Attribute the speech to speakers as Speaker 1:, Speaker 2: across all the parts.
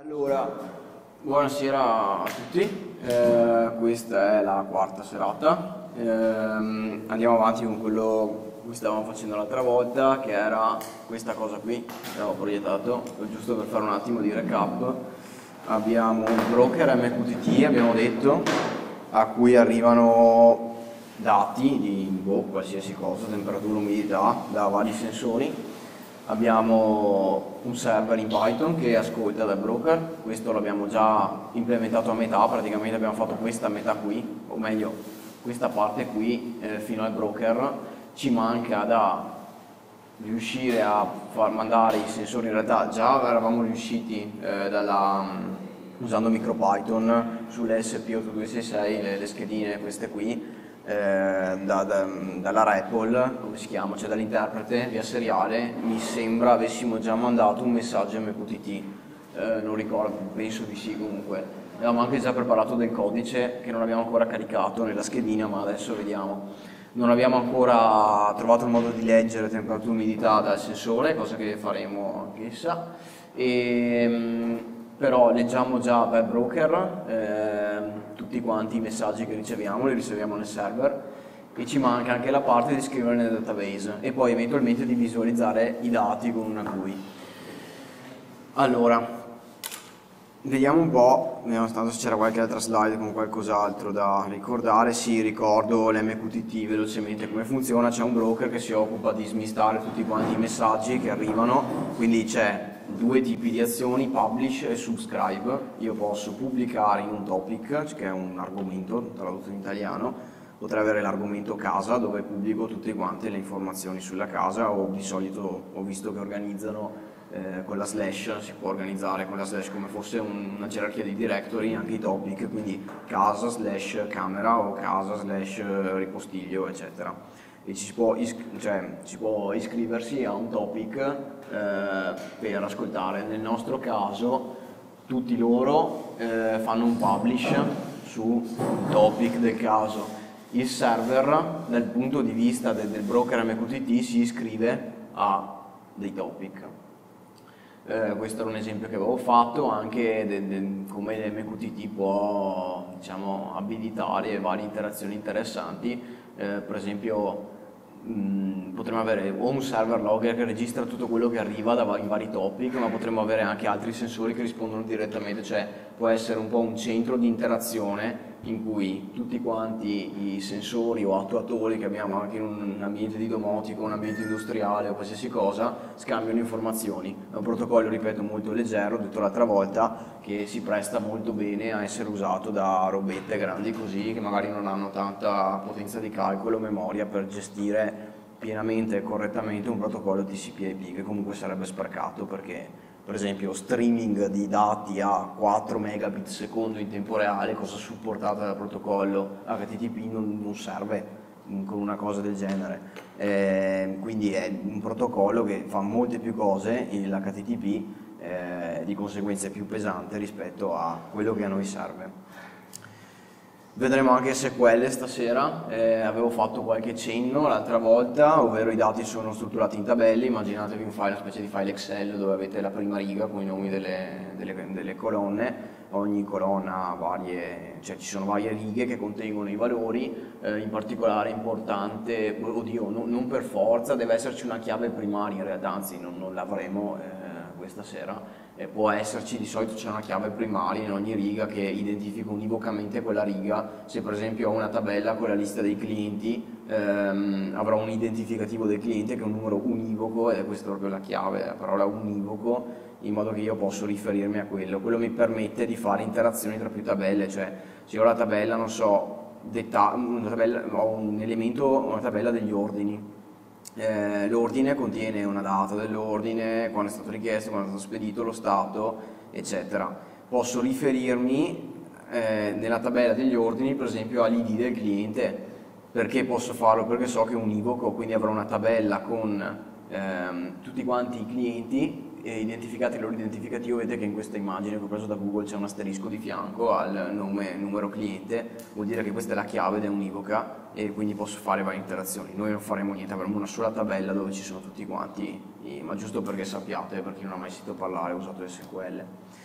Speaker 1: Allora, buonasera a tutti, questa è la quarta serata. Andiamo avanti con quello che stavamo facendo l'altra volta, che era questa cosa qui che avevo proiettato, giusto per fare un attimo di recap. Abbiamo un broker MQTT, abbiamo detto, a cui arrivano dati di qualsiasi cosa, temperatura, umidità, da vari sensori. Abbiamo un server in Python che ascolta dal broker, questo l'abbiamo già implementato a metà, praticamente abbiamo fatto questa metà qui, o meglio questa parte qui fino al broker. Ci manca da riuscire a far mandare i sensori, in realtà già eravamo riusciti usando MicroPython sulle SP8266, le schedine queste qui, dalla REPL, come si chiama, cioè dall'interprete via seriale. Mi sembra avessimo già mandato un messaggio MQTT, non ricordo, penso di sì. Comunque avevamo anche già preparato del codice che non abbiamo ancora caricato nella schedina, ma adesso vediamo. Non abbiamo ancora trovato il modo di leggere temperatura e umidità dal sensore, cosa che faremo anch'essa, però leggiamo già dal broker tutti quanti i messaggi che riceviamo, li riceviamo nel server, e ci manca anche la parte di scrivere nel database e poi eventualmente di visualizzare i dati con una GUI. Allora, vediamo un po', vediamo tanto se c'era qualche altra slide con qualcos'altro da ricordare. Sì, ricordo l'MQTT velocemente come funziona. C'è un broker che si occupa di smistare tutti quanti i messaggi che arrivano, quindi c'è due tipi di azioni, publish e subscribe. Io posso pubblicare in un topic, che è un argomento tradotto in italiano, potrei avere l'argomento casa dove pubblico tutte quante le informazioni sulla casa, o di solito ho visto che organizzano con la slash, si può organizzare con la slash come fosse una gerarchia di directory anche i topic, quindi casa slash camera o casa slash ripostiglio eccetera, e ci si può iscriversi a un topic per ascoltare. Nel nostro caso tutti loro fanno un publish su topic del caso. Il server dal punto di vista del broker MQTT si iscrive a dei topic. Questo era un esempio che avevo fatto anche come l'MQTT può, diciamo, abilitare varie interazioni interessanti. Per esempio potremmo avere o un server logger che registra tutto quello che arriva in vari topic, ma potremmo avere anche altri sensori che rispondono direttamente, cioè può essere un po' un centro di interazione in cui tutti quanti i sensori o attuatori che abbiamo anche in un ambiente di domotico, un ambiente industriale o qualsiasi cosa, scambiano informazioni. È un protocollo, ripeto, molto leggero, ho detto l'altra volta, che si presta molto bene a essere usato da robette grandi così, che magari non hanno tanta potenza di calcolo o memoria per gestire pienamente e correttamente un protocollo TCP/IP, che comunque sarebbe sprecato, perché per esempio streaming di dati a 4 megabit secondo in tempo reale, cosa supportata dal protocollo HTTP, non serve con una cosa del genere. Quindi è un protocollo che fa molte più cose, l'HTTP, di conseguenza è più pesante rispetto a quello che a noi serve. Vedremo anche SQL stasera. Avevo fatto qualche cenno l'altra volta, ovvero i dati sono strutturati in tabelle. Immaginatevi un file, una specie di file Excel dove avete la prima riga con i nomi delle colonne. Ogni colonna ha varie, cioè ci sono varie righe che contengono i valori. In particolare è importante, oddio, non per forza deve esserci una chiave primaria, in realtà, anzi non l'avremo questa sera. Può esserci, di solito c'è una chiave primaria in ogni riga che identifica univocamente quella riga. Se per esempio ho una tabella con la lista dei clienti, avrò un identificativo del cliente che è un numero univoco, ed è questa proprio la chiave, la parola univoco, in modo che io posso riferirmi a quello. Quello mi permette di fare interazioni tra più tabelle, cioè se ho la tabella, non so, ho un elemento, una tabella degli ordini. L'ordine contiene una data dell'ordine, quando è stato richiesto, quando è stato spedito, lo stato, eccetera. Posso riferirmi nella tabella degli ordini, per esempio, all'ID del cliente. Perché posso farlo? Perché so che è univoco, quindi avrò una tabella con tutti quanti i clienti identificati il loro identificativo. Vedete che in questa immagine che ho preso da Google c'è un asterisco di fianco al numero cliente, vuol dire che questa è la chiave ed è univoca, e quindi posso fare varie interazioni. Noi non faremo niente, avremo una sola tabella dove ci sono tutti quanti, ma giusto perché sappiate, per chi non ha mai sentito parlare, ho usato SQL.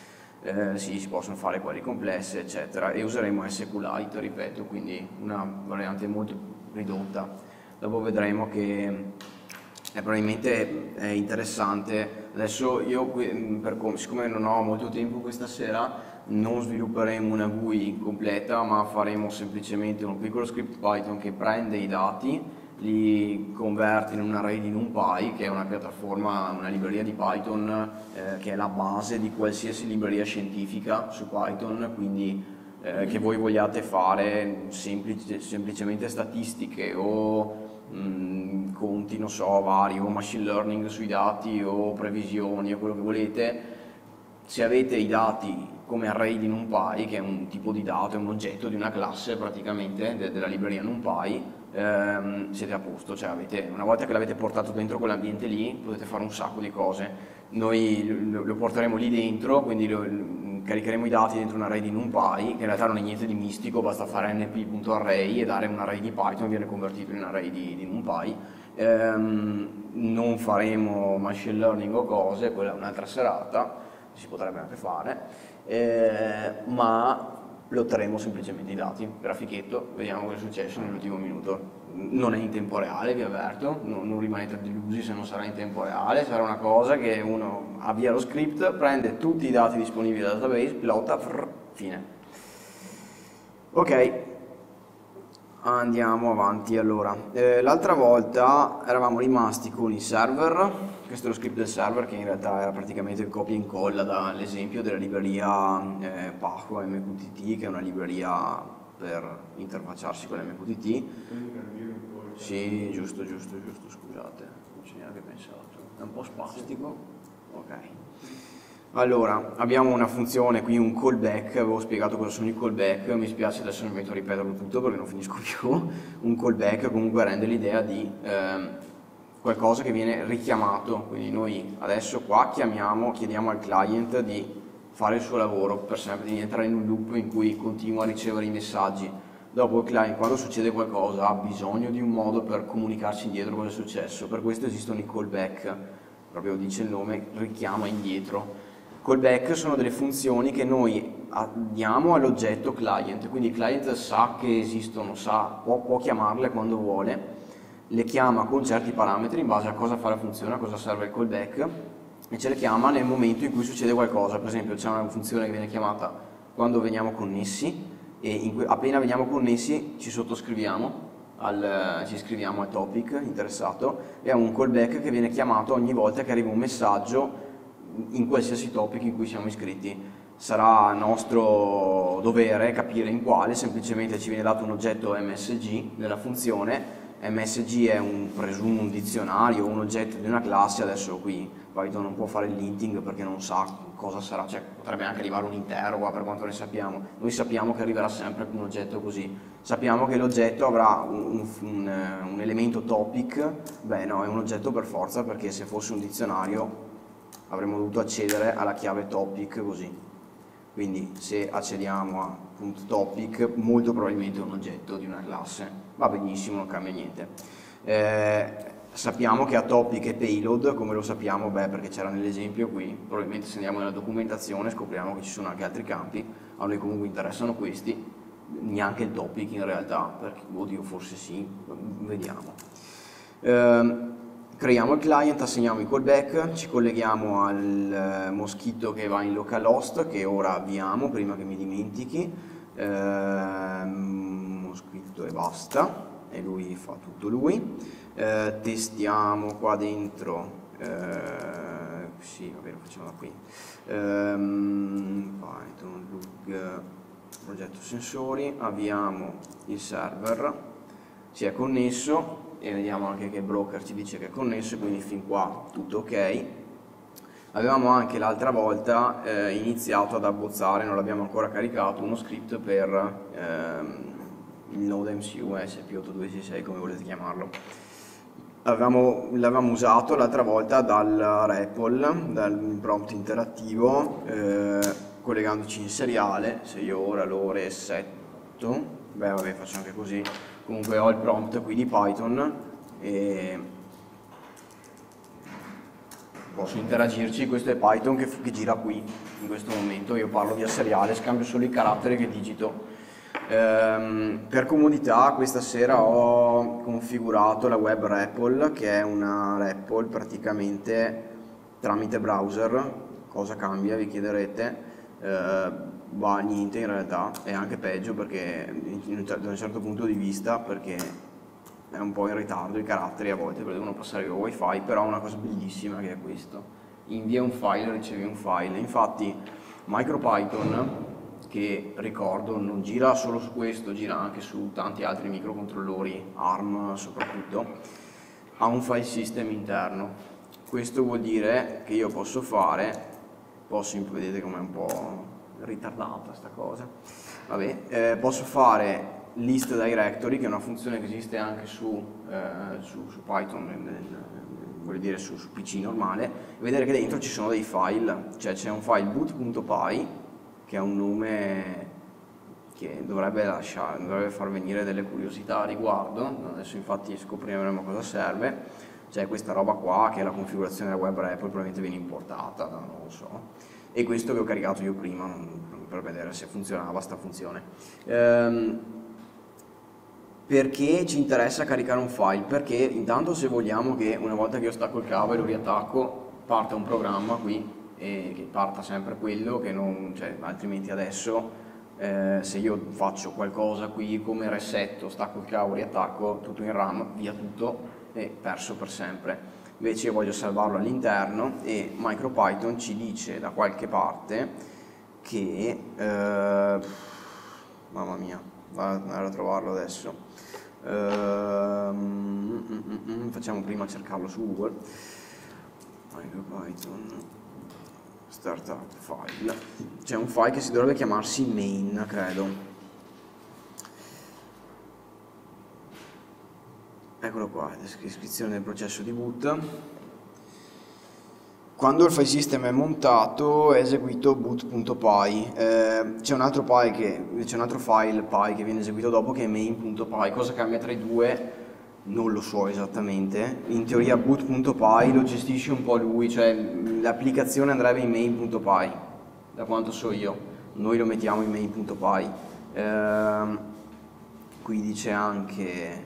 Speaker 1: sì, si possono fare query complesse, eccetera, e useremo SQLite, ripeto, quindi una variante molto ridotta. Dopo vedremo che probabilmente è interessante. Adesso io, siccome non ho molto tempo questa sera, non svilupperemo una GUI completa, ma faremo semplicemente un piccolo script Python che prende i dati, li converte in un array di NumPy, che è una piattaforma, una libreria di Python che è la base di qualsiasi libreria scientifica su Python, quindi che voi vogliate fare semplicemente statistiche o conti, non so, vari, o machine learning sui dati o previsioni o quello che volete. Se avete i dati come array di NumPy, che è un tipo di dato, è un oggetto di una classe praticamente della libreria NumPy, siete a posto, cioè una volta che l'avete portato dentro quell'ambiente lì potete fare un sacco di cose. Noi lo porteremo lì dentro, quindi caricheremo i dati dentro un array di NumPy, che in realtà non è niente di mistico, basta fare np.array e dare un array di Python, viene convertito in array di NumPy. Non faremo machine learning o cose, quella è un'altra serata, si potrebbe anche fare, ma lotteremo semplicemente i dati, grafichetto, vediamo cosa è successo nell'ultimo minuto. Non è in tempo reale, vi avverto, non rimanete delusi se non sarà in tempo reale, sarà una cosa che uno avvia lo script, prende tutti i dati disponibili dal database, plotta, fine. Ok, andiamo avanti. Allora, l'altra volta eravamo rimasti con i server. Questo è lo script del server, che in realtà era praticamente il copia e incolla dall'esempio della libreria Paco MQTT, che è una libreria per interfacciarsi con l'MQTT. Sì, giusto, scusate, non ci ho neanche pensato. È un po' spastico. Ok. Allora, abbiamo una funzione qui, un callback, avevo spiegato cosa sono i callback, mi spiace adesso non mi metto a ripeterlo tutto perché non finisco più. Un callback comunque rende l'idea di qualcosa che viene richiamato, quindi noi adesso qua chiediamo al client di fare il suo lavoro per sempre, di entrare in un loop in cui continua a ricevere i messaggi. Dopo il client, quando succede qualcosa, ha bisogno di un modo per comunicarci indietro cosa è successo, per questo esistono i callback, proprio dice il nome, richiama indietro. Callback sono delle funzioni che noi diamo all'oggetto client, quindi il client sa che esistono, può chiamarle quando vuole, le chiama con certi parametri in base a cosa fa la funzione, a cosa serve il callback, e ce le chiama nel momento in cui succede qualcosa. Per esempio c'è una funzione che viene chiamata quando veniamo connessi, e appena veniamo connessi ci sottoscriviamo, ci iscriviamo al topic interessato, e ha un callback che viene chiamato ogni volta che arriva un messaggio in qualsiasi topic in cui siamo iscritti. Sarà nostro dovere capire in quale, semplicemente ci viene dato un oggetto MSG nella funzione. MSG è presumo un dizionario, un oggetto di una classe. Adesso qui Python non può fare il linting perché non sa cosa sarà, cioè potrebbe anche arrivare un intero qua per quanto ne sappiamo. Noi sappiamo che arriverà sempre un oggetto così, sappiamo che l'oggetto avrà un elemento topic. Beh no, è un oggetto per forza, perché se fosse un dizionario avremmo dovuto accedere alla chiave topic così. Quindi se accediamo a .topic, molto probabilmente è un oggetto di una classe. Va benissimo, non cambia niente. Sappiamo che a topic e payload, come lo sappiamo? Beh, perché c'era nell'esempio qui. Probabilmente se andiamo nella documentazione scopriamo che ci sono anche altri campi. A noi comunque interessano questi, neanche il topic in realtà, perché, oddio, forse sì, vediamo. Creiamo il client, assegniamo i callback, ci colleghiamo al moschito che va in localhost, che ora avviamo prima che mi dimentichi, moschito e basta, e lui fa tutto lui. Testiamo qua dentro, sì, vabbè, lo facciamo da qui, Python, log, progetto sensori, avviamo il server, si è connesso, e vediamo anche che il broker ci dice che è connesso, quindi fin qua tutto ok. Avevamo anche l'altra volta iniziato ad abbozzare, non l'abbiamo ancora caricato, uno script per il Node MCU SP8266, come volete chiamarlo. L'avevamo usato l'altra volta dal REPL, dal prompt interattivo, collegandoci in seriale. Se io ora lo resetto, beh vabbè, faccio anche così. Comunque ho il prompt qui di Python e posso interagirci. Questo è Python che gira qui in questo momento. Io parlo via seriale, scambio solo i caratteri che digito. Per comodità questa sera ho configurato la web REPL, che è una REPL praticamente tramite browser. Cosa cambia, vi chiederete? Niente in realtà, è anche peggio perché da un certo punto di vista, perché è un po' in ritardo i caratteri a volte perché devono passare via wifi, però è una cosa bellissima che è questo: invia un file, ricevi un file. Infatti MicroPython, che ricordo non gira solo su questo, gira anche su tanti altri microcontrollori, ARM soprattutto, ha un file system interno. Questo vuol dire che io posso fare, vedete com'è un po' ritardata sta cosa, vabbè, posso fare list directory, che è una funzione che esiste anche su Python, vuol dire su PC normale, e vedere che dentro ci sono dei file, cioè c'è un file boot.py che ha un nome che dovrebbe far venire delle curiosità a riguardo. Adesso infatti scopriremo cosa serve. C'è questa roba qua che è la configurazione della web REPL, probabilmente viene importata da non lo so, e questo che ho caricato io prima per vedere se funzionava sta funzione. Perché ci interessa caricare un file? Perché intanto, se vogliamo che una volta che io stacco il cavo e lo riattacco parta un programma qui, e che parta sempre quello, che non, cioè, altrimenti adesso se io faccio qualcosa qui come resetto, stacco il cavo, riattacco, tutto in RAM, via tutto e perso per sempre. Invece io voglio salvarlo all'interno, e MicroPython ci dice da qualche parte che mamma mia, vado a trovarlo adesso. Facciamo prima cercarlo su Google. MicroPython startup file, c'è un file che si dovrebbe chiamarsi main, credo. Eccolo qua, descrizione del processo di boot. Quando il file system è montato è eseguito boot.py. C'è un altro file py che viene eseguito dopo, che è main.py. Cosa cambia tra i due? Non lo so esattamente. In teoria boot.py lo gestisce un po' lui, cioè l'applicazione andrebbe in main.py, da quanto so io. Noi lo mettiamo in main.py. Qui dice anche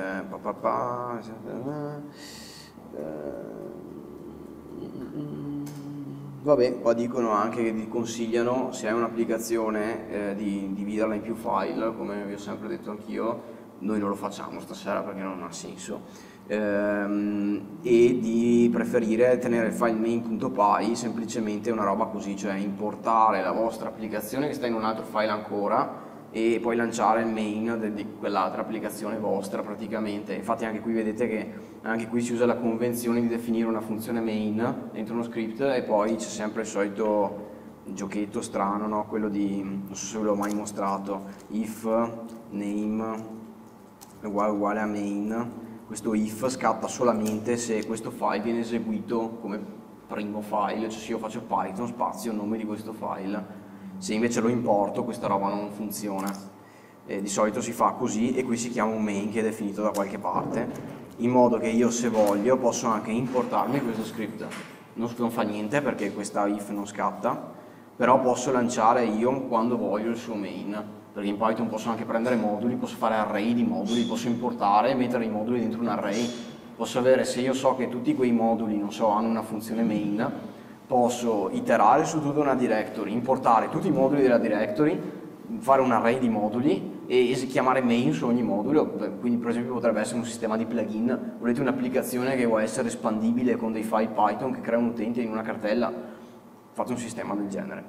Speaker 1: vabbè, qua dicono anche che vi consigliano, se hai un'applicazione, di dividerla in più file, come vi ho sempre detto anch'io. Noi non lo facciamo stasera perché non ha senso, e di preferire tenere il file main.py semplicemente una roba così, cioè importare la vostra applicazione che sta in un altro file ancora e poi lanciare il main di quell'altra applicazione vostra praticamente. Infatti anche qui vedete che anche qui si usa la convenzione di definire una funzione main dentro uno script, e poi c'è sempre il solito giochetto strano, no? Quello di, non so se ve l'ho mai mostrato, if name uguale a main. Questo if scatta solamente se questo file viene eseguito come primo file, cioè se io faccio Python spazio nome di questo file. Se invece lo importo questa roba non funziona. Di solito si fa così, e qui si chiama un main che è definito da qualche parte, in modo che io, se voglio, posso anche importarmi questo script. Non fa niente perché questa if non scatta, però posso lanciare io quando voglio il suo main. Perché in Python posso anche prendere moduli, posso fare array di moduli, posso importare e mettere i moduli dentro un array. Posso avere, se io so che tutti quei moduli, non so, hanno una funzione main, posso iterare su tutta una directory, importare tutti i moduli della directory, fare un array di moduli e chiamare main su ogni modulo. Quindi per esempio potrebbe essere un sistema di plugin. Volete un'applicazione che vuole essere espandibile con dei file Python che crea un utente in una cartella, fate un sistema del genere.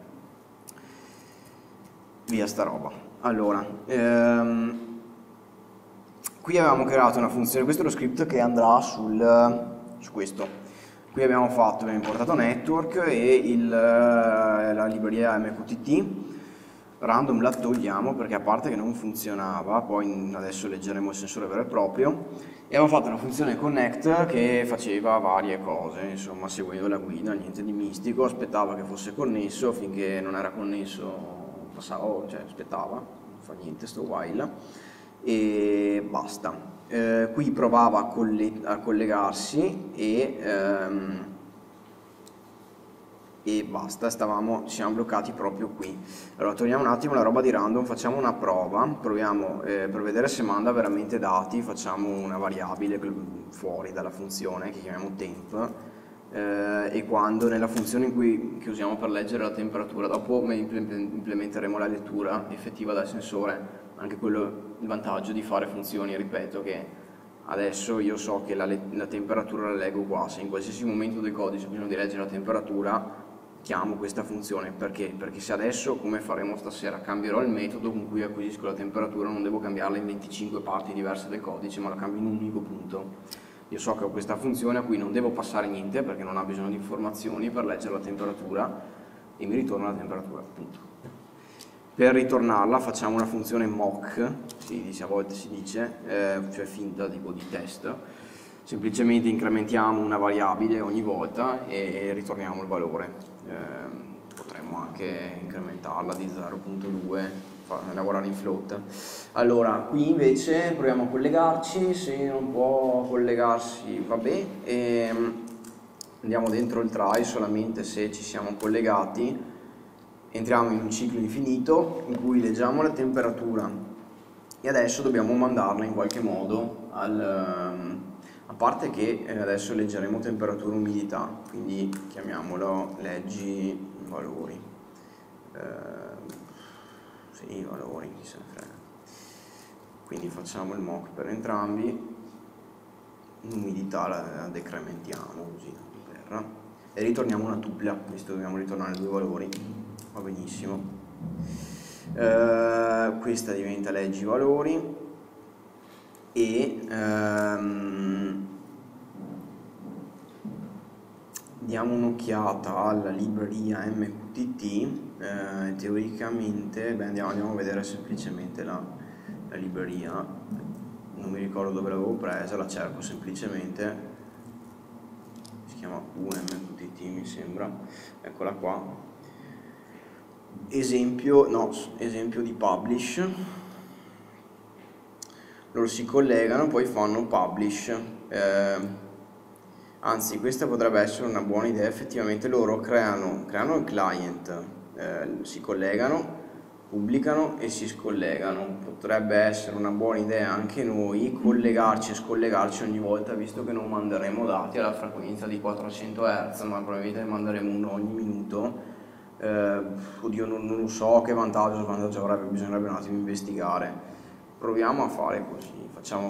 Speaker 1: Via sta roba. Allora, qui avevamo creato una funzione, questo è lo script che andrà su questo. Qui abbiamo importato network e la libreria MQTT. Random la togliamo perché, a parte che non funzionava, poi adesso leggeremo il sensore vero e proprio, e abbiamo fatto una funzione connect che faceva varie cose, insomma seguendo la guida, niente di mistico. Aspettava che fosse connesso, finché non era connesso passavo, cioè aspettava, non fa niente sto while, e basta. Qui provava a collegarsi e e basta, ci siamo bloccati proprio qui. Allora togliamo un attimo la roba di random, facciamo una prova, proviamo per vedere se manda veramente dati, facciamo una variabile fuori dalla funzione che chiamiamo temp, e quando nella funzione che usiamo per leggere la temperatura, dopo implementeremo la lettura effettiva dal sensore, anche quello il vantaggio di fare funzioni, ripeto, che adesso io so che la temperatura la leggo qua, se in qualsiasi momento del codice ho bisogno di leggere la temperatura, chiamo questa funzione. Perché? Perché se adesso, come faremo stasera, cambierò il metodo con cui acquisisco la temperatura, non devo cambiarla in 25 parti diverse del codice, ma la cambio in un unico punto. Io so che ho questa funzione a cui non devo passare niente, perché non ha bisogno di informazioni per leggere la temperatura, e mi ritorna la temperatura, appunto. Per ritornarla facciamo una funzione mock, a volte si dice, cioè finta, tipo di test. Semplicemente incrementiamo una variabile ogni volta e ritorniamo il valore. Potremmo anche incrementarla di 0.2, lavorare in float. Allora, qui invece proviamo a collegarci, se non può collegarsi vabbè, e andiamo dentro il try solamente se ci siamo collegati. Entriamo in un ciclo infinito in cui leggiamo la temperatura e adesso dobbiamo mandarla in qualche modo a parte che adesso leggeremo temperatura e umidità, quindi chiamiamolo leggi valori. Sì, valori, chi se ne frega. Quindi facciamo il mock per entrambi, l'umidità la decrementiamo così e ritorniamo una tupla, visto che dobbiamo ritornare due valori. Va benissimo. Questa diventa leggi valori e diamo un'occhiata alla libreria MQTT. Teoricamente andiamo a vedere semplicemente la libreria, non mi ricordo dove l'avevo presa, la cerco semplicemente, si chiama UMQTT mi sembra, eccola qua. Esempio di publish, loro si collegano, poi fanno publish, anzi questa potrebbe essere una buona idea, effettivamente loro creano il client, si collegano, pubblicano e si scollegano. Potrebbe essere una buona idea anche noi collegarci e scollegarci ogni volta, visto che non manderemo dati alla frequenza di 400 Hz, ma probabilmente manderemo uno ogni minuto. Oddio, non lo so che vantaggio avrebbe, bisognerebbe un attimo investigare. Proviamo a fare così, facciamo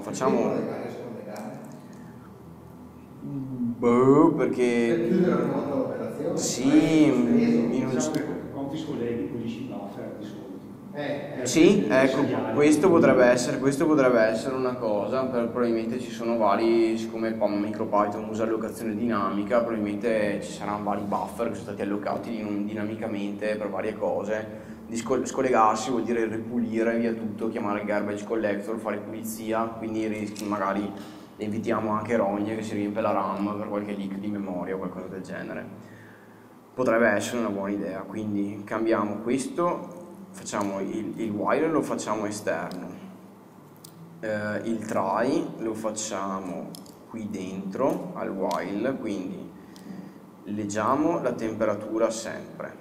Speaker 1: perché
Speaker 2: per chiudere una nuova operazione
Speaker 1: sì,
Speaker 3: quanti scolleghi così si buffer di solito.
Speaker 1: Sì, ecco, questo potrebbe essere una cosa, probabilmente ci sono vari, siccome il MicroPython usa allocazione dinamica, probabilmente ci saranno vari buffer che sono stati allocati dinamicamente per varie cose. Scollegarsi vuol dire ripulire via tutto, chiamare il garbage collector, fare pulizia, quindi magari invitiamo anche rogne che si riempie la RAM per qualche leak di memoria o qualcosa del genere. Potrebbe essere una buona idea, quindi cambiamo questo. Facciamo il while, lo facciamo esterno, il try lo facciamo qui dentro al while, quindi leggiamo la temperatura sempre,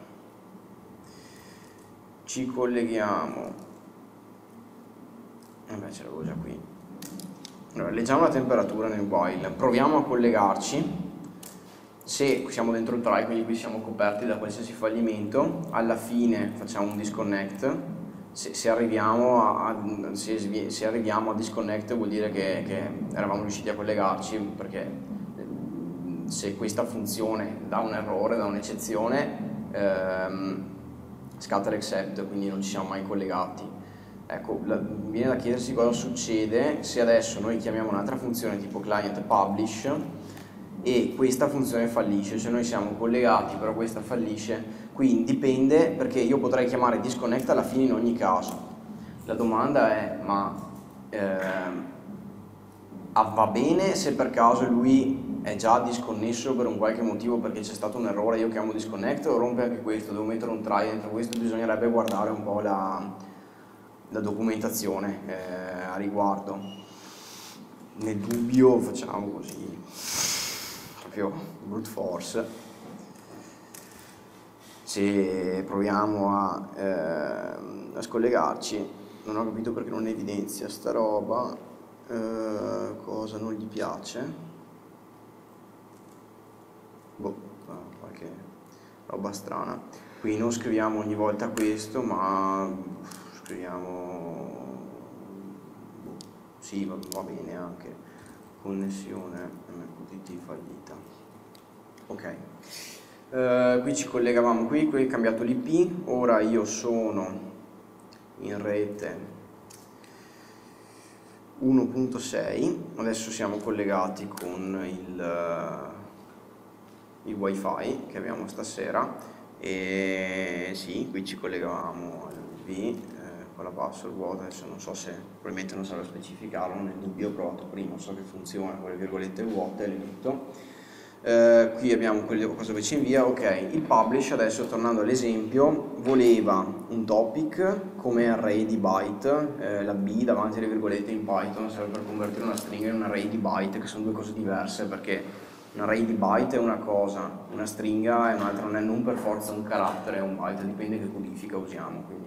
Speaker 1: ci colleghiamo, ce l'avevo già qui, allora leggiamo la temperatura nel while, proviamo a collegarci. Se siamo dentro il try, quindi qui siamo coperti da qualsiasi fallimento, alla fine facciamo un disconnect. Se arriviamo a disconnect vuol dire che eravamo riusciti a collegarci, perché se questa funzione dà un errore, dà un'eccezione, scatta l'except, quindi non ci siamo mai collegati. Ecco, viene da chiedersi cosa succede se adesso noi chiamiamo un'altra funzione tipo client publish e questa funzione fallisce, cioè noi siamo collegati però questa fallisce, quindi dipende, perché io potrei chiamare disconnect alla fine in ogni caso. La domanda è, ma va bene se per caso lui è già disconnesso per un qualche motivo perché c'è stato un errore, io chiamo disconnect, o rompe anche questo, devo mettere un try dentro questo? Bisognerebbe guardare un po' la documentazione a riguardo. Nel dubbio facciamo così, proprio brute force. se proviamo a scollegarci, non ho capito perché non evidenzia sta roba, cosa non gli piace, boh, qualche roba strana. Qui non scriviamo ogni volta questo, ma scriviamo, sì, va bene anche, connessione MQTT fallita. Ok. Qui ci collegavamo qui è cambiato l'IP, ora io sono in rete 1.6, adesso siamo collegati con il wifi che abbiamo stasera e sì, qui ci collegavamo all'USB con la password vuota, adesso non so se, probabilmente non saprò specificarlo, nel dubbio ho provato prima, so che funziona con le virgolette vuote, le metto. Qui abbiamo cosa invece invia, ok, il publish adesso tornando all'esempio voleva un topic come array di byte, la B davanti alle virgolette in Python serve per convertire una stringa in un array di byte, che sono due cose diverse perché un array di byte è una cosa, una stringa è un'altra, non è non per forza un carattere, è un byte, dipende che codifica usiamo, quindi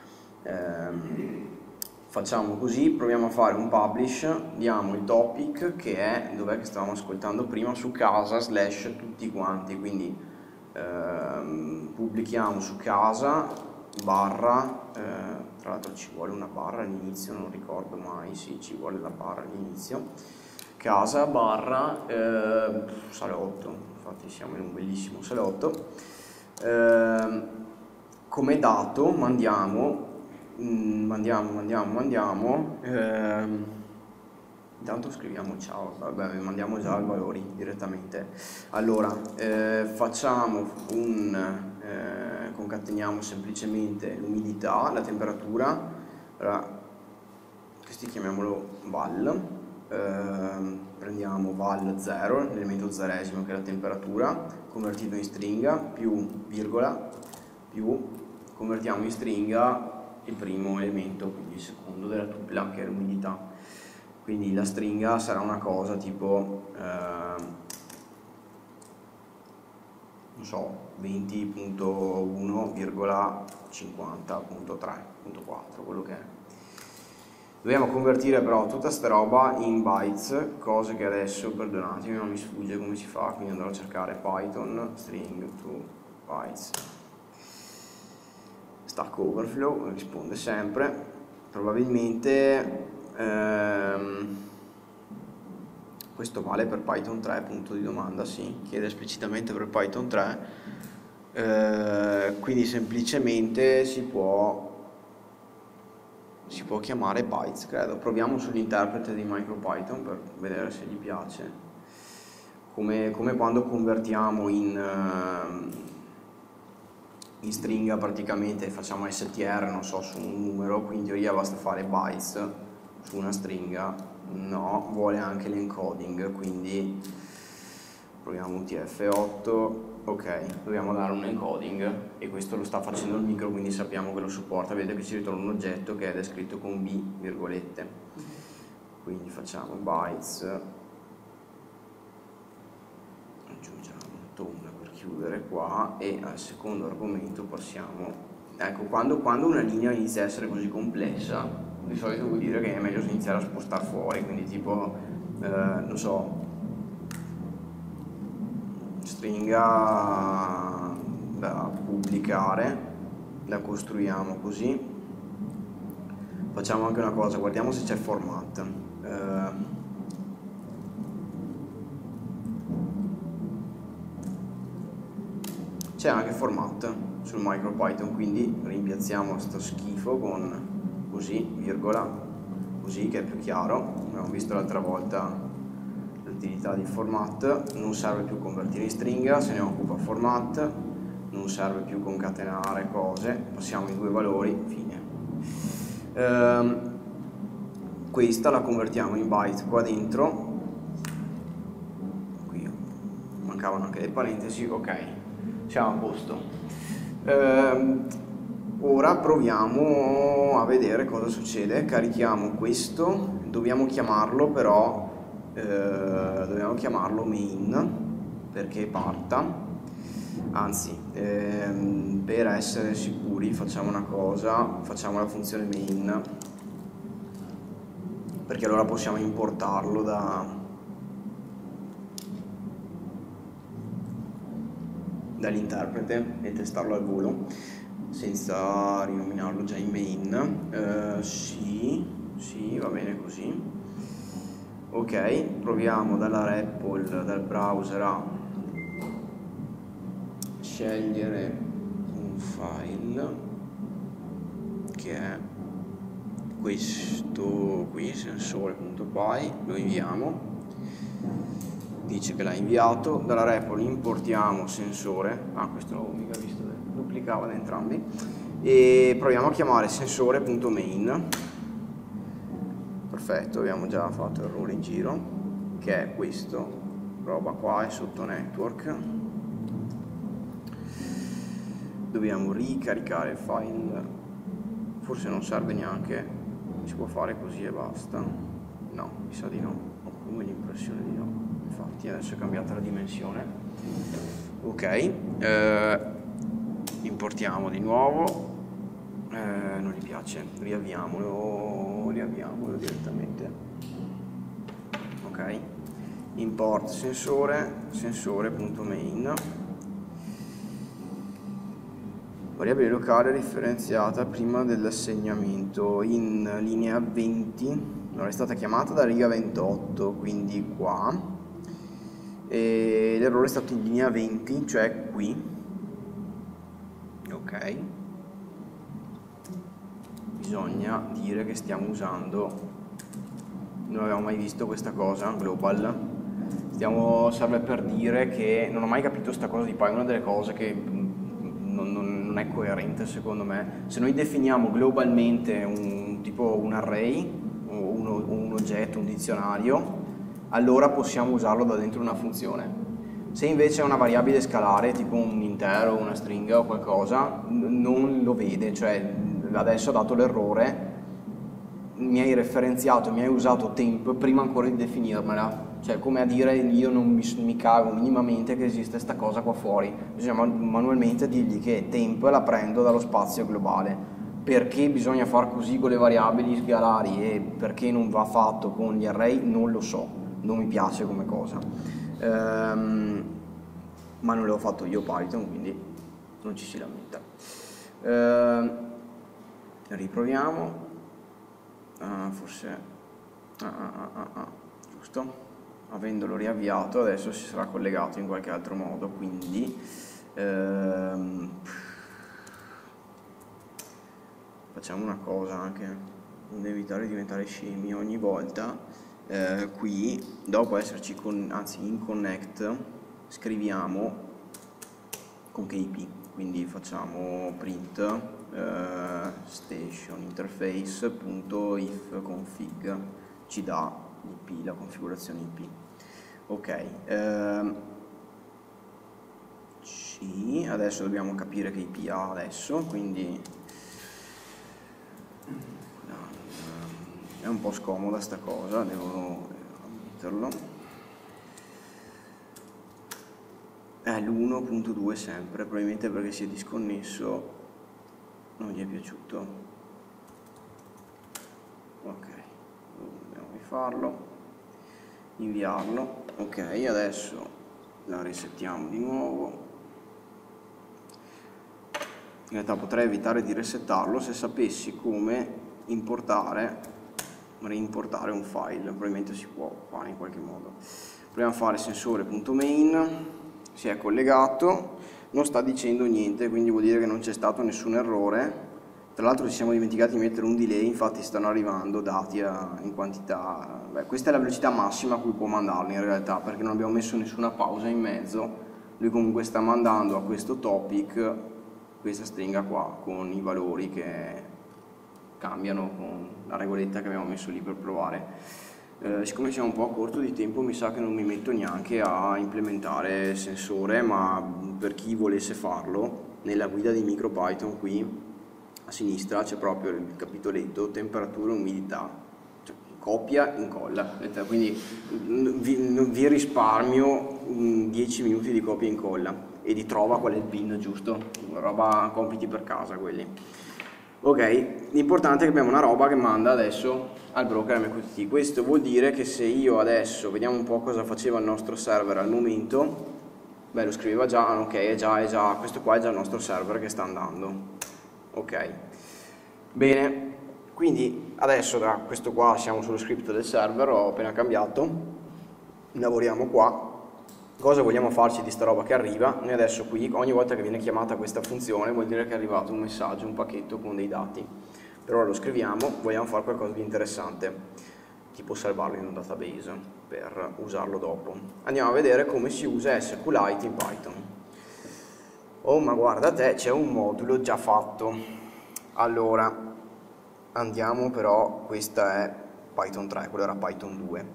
Speaker 1: facciamo così, proviamo a fare un publish, diamo il topic che è, dov'è che stavamo ascoltando prima, su casa / tutti quanti, quindi pubblichiamo su casa barra, tra l'altro ci vuole una barra all'inizio, non ricordo mai, sì ci vuole la barra all'inizio, casa barra salotto, infatti siamo in un bellissimo salotto, come dato mandiamo, intanto scriviamo ciao, vabbè, mandiamo già i valori direttamente. Allora, facciamo concateniamo semplicemente l'umidità, la temperatura, allora, questi chiamiamolo val, prendiamo val 0, l'elemento zeresimo che è la temperatura, convertito in stringa, più virgola, più, convertiamo in stringa il primo elemento, quindi il secondo della tuple, che è l'umidità. Quindi la stringa sarà una cosa tipo, non so, 20.1,50.3.4, quello che è. Dobbiamo convertire però tutta sta roba in bytes, cose che adesso, perdonatemi, non mi sfugge come si fa, quindi andrò a cercare Python string to bytes. Stack Overflow risponde sempre, probabilmente questo vale per Python 3, punto di domanda, sì, chiede esplicitamente per Python 3, quindi semplicemente si può chiamare bytes, credo. Proviamo sull'interprete di MicroPython per vedere se gli piace, come quando convertiamo in stringa praticamente facciamo str, non so, su un numero, quindi in teoria basta fare bytes su una stringa, no, vuole anche l'encoding, quindi proviamo UTF-8, ok, dobbiamo dare un encoding e questo lo sta facendo il micro, quindi sappiamo che lo supporta, vedete che ci ritorna un oggetto che è descritto con B, virgolette, quindi facciamo bytes, aggiungiamo un tone per chiudere qua e al secondo argomento passiamo, ecco, quando una linea inizia a essere così complessa di solito vuol dire che è meglio iniziare a spostare fuori, quindi tipo non so, stringa da pubblicare, la costruiamo così, facciamo anche una cosa, guardiamo se c'è format, c'è anche format sul MicroPython, quindi rimpiazziamo sto schifo con così, virgola, così che è più chiaro, abbiamo visto l'altra volta l'utilità di format, non serve più convertire in stringa, se ne occupa format, non serve più concatenare cose, passiamo i due valori, fine. Questa la convertiamo in byte qua dentro, qui mancavano anche le parentesi, ok, siamo a posto. Ora proviamo a vedere cosa succede, carichiamo questo, dobbiamo chiamarlo però, dobbiamo chiamarlo main perché parta, Anzi, per essere sicuri facciamo una cosa, facciamo la funzione main, perché allora possiamo importarlo dall'interprete e testarlo al volo senza rinominarlo già in main. Sì, va bene così. Ok, proviamo dalla REPL, dal browser, a scegliere un file che è questo qui, sensore.py, lo inviamo. Dice che l'ha inviato. Dalla REPL importiamo sensore, questo non l'avevo mica visto, duplicava da entrambi, e proviamo a chiamare sensore.main. Perfetto, abbiamo già fatto errore in giro, che è questo, roba qua, è sotto network. Dobbiamo ricaricare il file, forse non serve neanche, si può fare così e basta. No, mi sa di no, ho come l'impressione di no. Infatti adesso è cambiata la dimensione. Ok, importiamo di nuovo, non gli piace, riavviamolo direttamente. Ok, import sensore.main, variabile locale differenziata prima dell'assegnamento in linea 20, non è stata chiamata da riga 28, quindi qua, e l'errore è stato in linea 20, cioè qui. Ok, bisogna dire che stiamo usando, non abbiamo mai visto questa cosa, global. Serve per dire che non ho mai capito sta cosa di Py, una delle cose che non è coerente secondo me. Se noi definiamo globalmente un array, un oggetto, un dizionario, allora possiamo usarlo da dentro una funzione. Se invece è una variabile scalare, tipo un intero, una stringa o qualcosa, non lo vede, cioè adesso ha dato l'errore, mi hai referenziato, mi hai usato temp prima ancora di definirmela, cioè come a dire io non mi cago minimamente che esiste sta cosa qua fuori, bisogna manualmente dirgli che temp la prendo dallo spazio globale. Perché bisogna far così con le variabili scalari e perché non va fatto con gli array non lo so, non mi piace come cosa, ma non l'avevo fatto io Python, quindi non ci si lamenta. Riproviamo, forse giusto, avendolo riavviato adesso si sarà collegato in qualche altro modo, quindi facciamo una cosa anche, non evitare di diventare scemi ogni volta. Qui dopo esserci in connect scriviamo con KP, quindi facciamo print station interface.if config, ci dà l'IP, la configurazione IP. Ok, sì, adesso dobbiamo capire che IP ha adesso, quindi è un po' scomoda sta cosa, devo ammetterlo. È l'1.2 sempre, probabilmente perché si è disconnesso, non gli è piaciuto. Ok, dobbiamo rifarlo, inviarlo. Ok, adesso la resettiamo di nuovo. In realtà potrei evitare di resettarlo se sapessi come reimportare un file, probabilmente si può fare in qualche modo. Proviamo a fare sensore.main, si è collegato, non sta dicendo niente, quindi vuol dire che non c'è stato nessun errore. Tra l'altro ci siamo dimenticati di mettere un delay, infatti stanno arrivando dati in quantità. Beh, questa è la velocità massima a cui può mandarli in realtà, perché non abbiamo messo nessuna pausa in mezzo. Lui comunque sta mandando a questo topic questa stringa qua con i valori che cambiano con la regoletta che abbiamo messo lì per provare. Siccome siamo un po' a corto di tempo mi sa che non mi metto neanche a implementare sensore, ma per chi volesse farlo, nella guida di MicroPython qui a sinistra c'è proprio il capitoletto temperatura e umidità, cioè, copia e incolla, quindi vi risparmio 10 minuti di copia e incolla. e di trova qual è il pin giusto, roba compiti per casa quelli. Ok, l'importante è che abbiamo una roba che manda adesso al broker MQTT. Questo vuol dire che se io adesso, vediamo un po' cosa faceva il nostro server al momento, beh, lo scriveva già, ok, è già, questo qua è già il nostro server che sta andando. Ok, bene, quindi adesso da questo qua siamo sullo script del server, ho appena cambiato, lavoriamo qua. Cosa vogliamo farci di sta roba che arriva? Noi adesso qui, ogni volta che viene chiamata questa funzione, vuol dire che è arrivato un messaggio, un pacchetto con dei dati. Per ora lo scriviamo, vogliamo fare qualcosa di interessante, tipo salvarlo in un database per usarlo dopo. Andiamo a vedere come si usa SQLite in Python. Oh, ma guarda te, c'è un modulo già fatto. Allora, andiamo però, questa è Python 3, quello era Python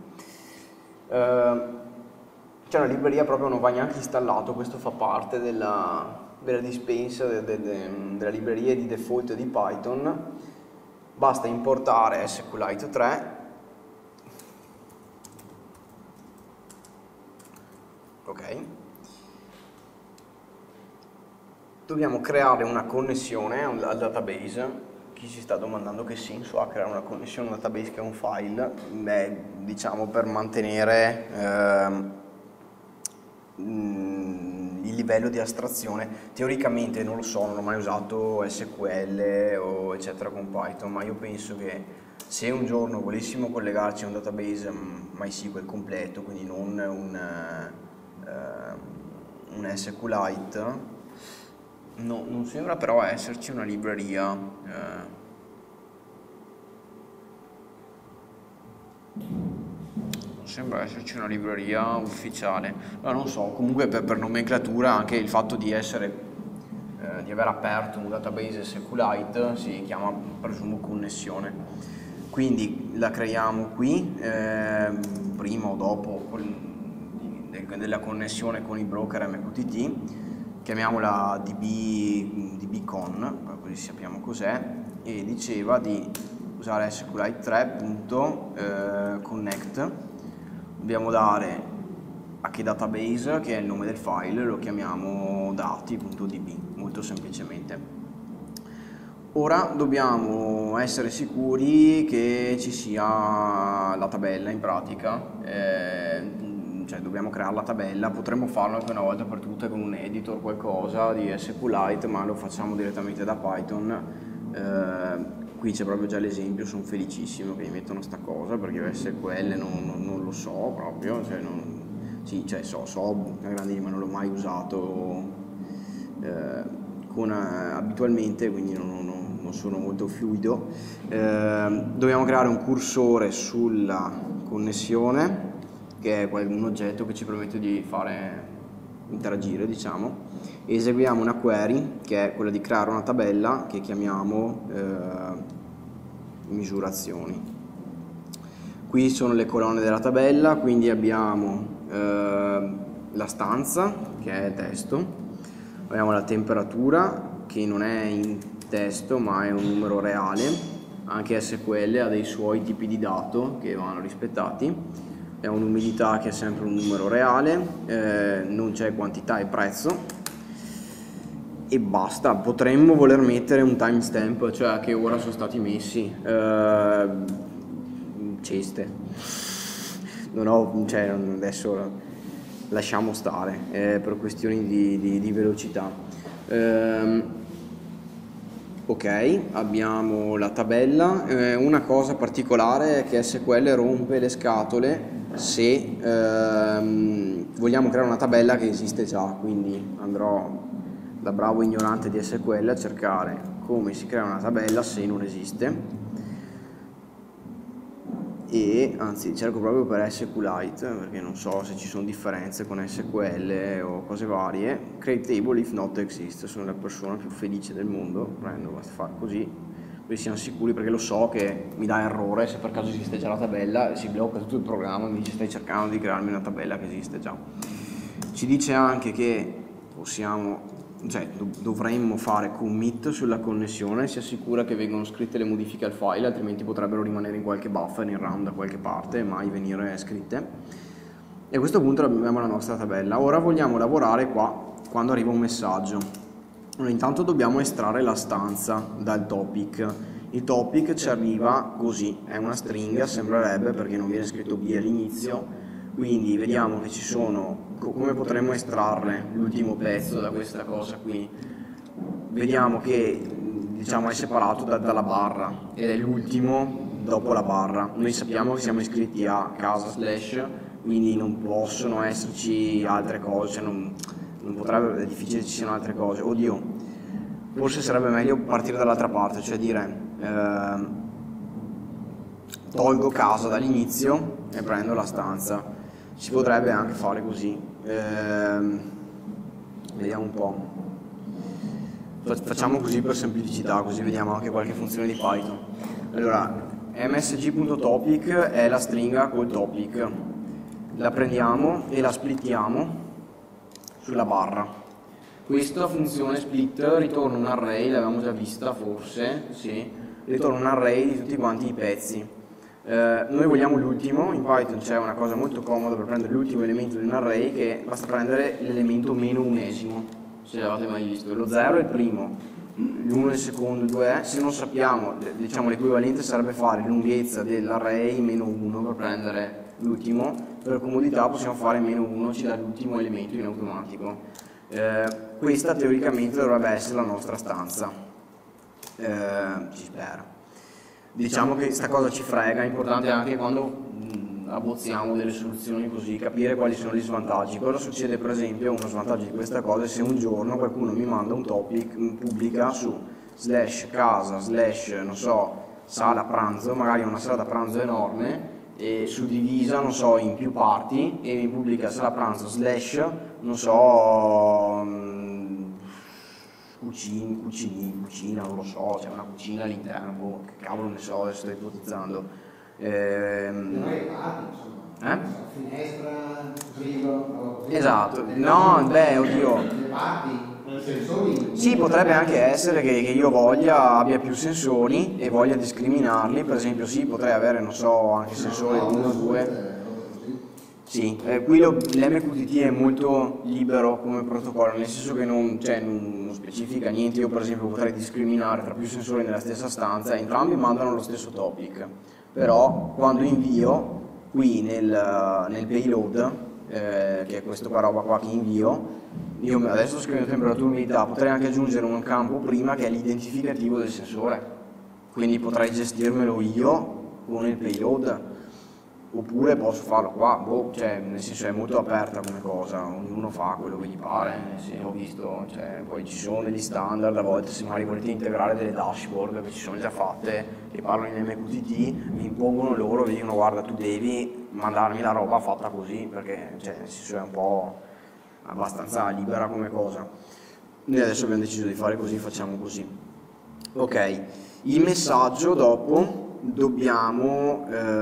Speaker 1: 2. C'è una libreria proprio, non va neanche installato, questo fa parte della dispensa della libreria di default di Python. Basta importare SQLite 3. Ok. Dobbiamo creare una connessione al database. Chi si sta domandando che senso ha creare una connessione a un database che è un file? Beh, diciamo per mantenere il livello di astrazione. Teoricamente non lo so, non ho mai usato SQL o eccetera con Python, ma io penso che se un giorno volessimo collegarci a un database MySQL completo, quindi non un SQLite, non sembra però esserci una libreria sembra esserci una libreria ufficiale, ma non so, comunque per nomenclatura anche il fatto di aver aperto un database SQLite si chiama, presumo, connessione. Quindi la creiamo qui, prima o dopo della connessione con il broker MQTT, chiamiamola dbcon, così sappiamo cos'è, e diceva di usare SQLite 3.connect. Dobbiamo dare a che database, che è il nome del file, lo chiamiamo dati.db, molto semplicemente. Ora dobbiamo essere sicuri che ci sia la tabella in pratica, cioè dobbiamo creare la tabella. Potremmo farlo anche una volta per tutte con un editor, qualcosa di SQLite, ma lo facciamo direttamente da Python. Qui c'è proprio già l'esempio, sono felicissimo che mi mettono sta cosa, perché io SQL non lo so proprio, cioè so a grandi, ma non l'ho mai usato abitualmente, quindi non sono molto fluido. Dobbiamo creare un cursore sulla connessione, che è un oggetto che ci permette di fare interagire, diciamo. Eseguiamo una query che è quella di creare una tabella che chiamiamo misurazioni. Qui sono le colonne della tabella, quindi abbiamo la stanza che è testo, abbiamo la temperatura che non è in testo ma è un numero reale. Anche SQL ha dei suoi tipi di dato che vanno rispettati. Abbiamo un'umidità che è sempre un numero reale, non c'è quantità e prezzo, e basta. Potremmo voler mettere un timestamp, cioè a che ora sono stati messi, ceste, adesso lasciamo stare, per questioni di velocità. Ok, abbiamo la tabella. Una cosa particolare è che SQL rompe le scatole se vogliamo creare una tabella che esiste già, quindi andrò da bravo ignorante di SQL a cercare come si crea una tabella se non esiste, e anzi cerco proprio per SQLite perché non so se ci sono differenze con SQL o cose varie. Create table if not exist, sono la persona più felice del mondo, prendo, basta fare così siamo sicuri, perché lo so che mi dà errore se per caso esiste già la tabella, si blocca tutto il programma, mi dice stai cercando di crearmi una tabella che esiste già. Ci dice anche che dovremmo fare commit sulla connessione, si assicura che vengano scritte le modifiche al file, altrimenti potrebbero rimanere in qualche buffer in RAM da qualche parte e mai venire scritte. E a questo punto abbiamo la nostra tabella. Ora vogliamo lavorare qua quando arriva un messaggio. Allora, intanto dobbiamo estrarre la stanza dal topic. Il topic ci arriva così, è una stringa, sembrerebbe, perché non viene scritto B all'inizio, quindi vediamo che ci sono, come potremmo estrarre l'ultimo pezzo da questa cosa qui. Vediamo che diciamo è separato dalla barra ed è l'ultimo dopo la barra. Noi sappiamo che siamo iscritti a casa slash, quindi non possono esserci altre cose, cioè non potrebbe, è difficile che ci siano altre cose. Oddio, forse sarebbe meglio partire dall'altra parte, cioè dire tolgo casa dall'inizio e prendo la stanza. Si potrebbe anche fare così. Vediamo un po'. Facciamo così per semplicità, così vediamo anche qualche funzione di Python. Allora, msg.topic è la stringa col topic. La prendiamo e la splittiamo sulla barra. Questa funzione split ritorna un array, l'avevamo già vista forse, sì, ritorna un array di tutti quanti i pezzi. Noi vogliamo l'ultimo, in Python c'è una cosa molto comoda per prendere l'ultimo elemento di un array, che basta prendere l'elemento meno unesimo. Se l'avete mai visto, lo 0 è il primo, l'1 è il secondo, il 2 è, se non sappiamo, diciamo l'equivalente sarebbe fare lunghezza dell'array meno 1 per prendere l'ultimo, per comodità possiamo fare meno 1, ci dà l'ultimo elemento in automatico. Questa teoricamente dovrebbe essere la nostra stanza, ci spera. Diciamo che questa cosa ci frega, è importante anche quando abbozziamo delle soluzioni così, capire quali sono gli svantaggi. Cosa succede per esempio, uno svantaggio di questa cosa è se un giorno qualcuno mi manda un topic, pubblica su slash casa slash non so sala pranzo, magari una sala da pranzo enorme e suddivisa non so in più parti, e mi pubblica sala pranzo slash non so cucina, non lo so, c'è una cucina all'interno, boh, che cavolo ne so, adesso sto ipotizzando.
Speaker 2: Finestra, frigo,
Speaker 1: esatto, no, beh, oddio.
Speaker 2: le parti, sensori.
Speaker 1: Sì, potrebbe anche essere che io abbia più sensori e voglia discriminarli, per esempio sì, potrei avere, non so, anche sensori 1 o 2. Sì, qui l'MQTT è molto libero come protocollo, nel senso che non specifica niente. Io per esempio potrei discriminare tra più sensori nella stessa stanza, entrambi mandano lo stesso topic, però quando invio qui nel payload, che è questa roba qua che invio, io adesso scrivo temperatura e umidità, potrei anche aggiungere un campo prima che è l'identificativo del sensore, quindi potrei gestirmelo io con il payload. Oppure posso farlo qua, boh, cioè, nel senso è molto aperta come cosa, ognuno fa quello che gli pare, ho visto, cioè, poi ci sono degli standard, a volte se magari volete integrare delle dashboard che ci sono già fatte, che parlano in MQTT, vi impongono loro, vi dicono guarda tu devi mandarmi la roba fatta così, perché cioè, nel senso è un po' abbastanza libera come cosa. Noi adesso abbiamo deciso di fare così, facciamo così. Ok, il messaggio dopo dobbiamo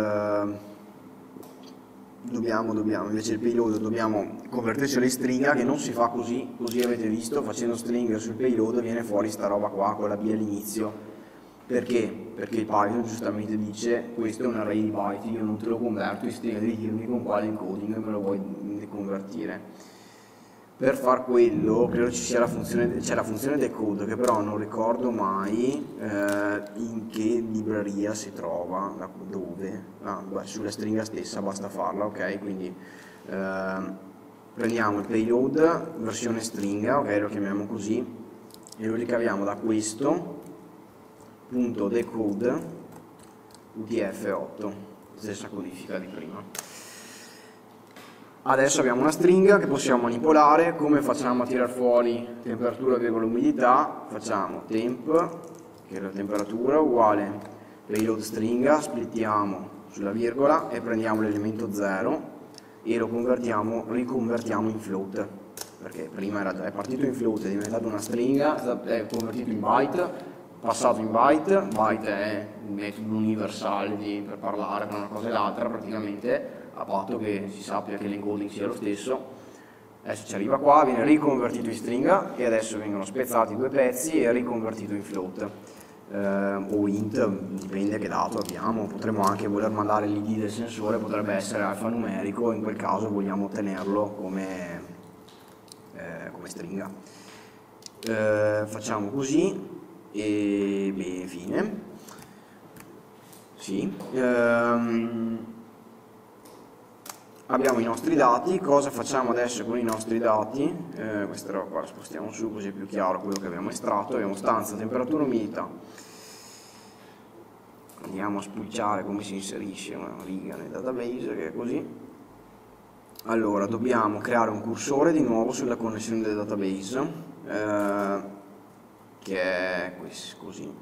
Speaker 1: invece il payload dobbiamo convertirci alle stringa, che non si fa così avete visto, facendo stringa sul payload viene fuori sta roba qua con la B all'inizio. Perché? Perché il Python giustamente dice questo è un array di byte, io non te lo converto in stringa, devi dirmi con quale encoding me lo vuoi convertire. Per far quello credo ci sia la funzione decode, che però non ricordo mai in che libreria si trova, dove, sulla stringa stessa basta farla, ok? Quindi prendiamo il payload versione stringa, ok, lo chiamiamo così, e lo ricaviamo da questo punto decode utf8, stessa codifica di prima. Adesso abbiamo una stringa che possiamo manipolare. Come facciamo a tirar fuori temperatura, umidità? Facciamo temp, che è la temperatura, uguale payload stringa, splittiamo sulla virgola e prendiamo l'elemento 0 e lo riconvertiamo in float, perché prima è partito in float, è diventato una stringa, è convertito in byte, passato in byte. Byte è un metodo universale per parlare tra una cosa e l'altra praticamente, a patto che si sappia che l'encoding sia lo stesso. Adesso ci arriva qua, viene riconvertito in stringa e adesso vengono spezzati due pezzi e riconvertito in float o int, dipende che dato abbiamo. Potremmo anche voler mandare l'id del sensore, potrebbe essere alfanumerico, in quel caso vogliamo ottenerlo come come stringa. Facciamo così e beh, fine. Sì. Abbiamo i nostri dati. Cosa facciamo adesso con i nostri dati? Questa roba qua la spostiamo su così è più chiaro quello che abbiamo estratto. Abbiamo stanza, temperatura, umidità. Andiamo a spulciare come si inserisce una riga nel database, che è così. Allora, dobbiamo creare un cursore di nuovo sulla connessione del database, che è così.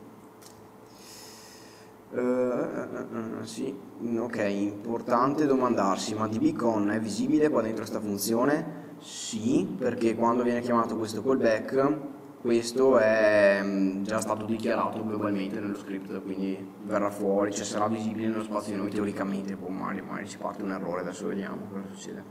Speaker 1: Sì, ok, importante domandarsi, ma dbcon è visibile qua dentro questa funzione? Sì, perché quando viene chiamato questo callback, questo è già stato dichiarato globalmente nello script, quindi verrà fuori, cioè sarà visibile nello spazio di noi teoricamente, poi magari ci parte un errore, adesso vediamo cosa succede.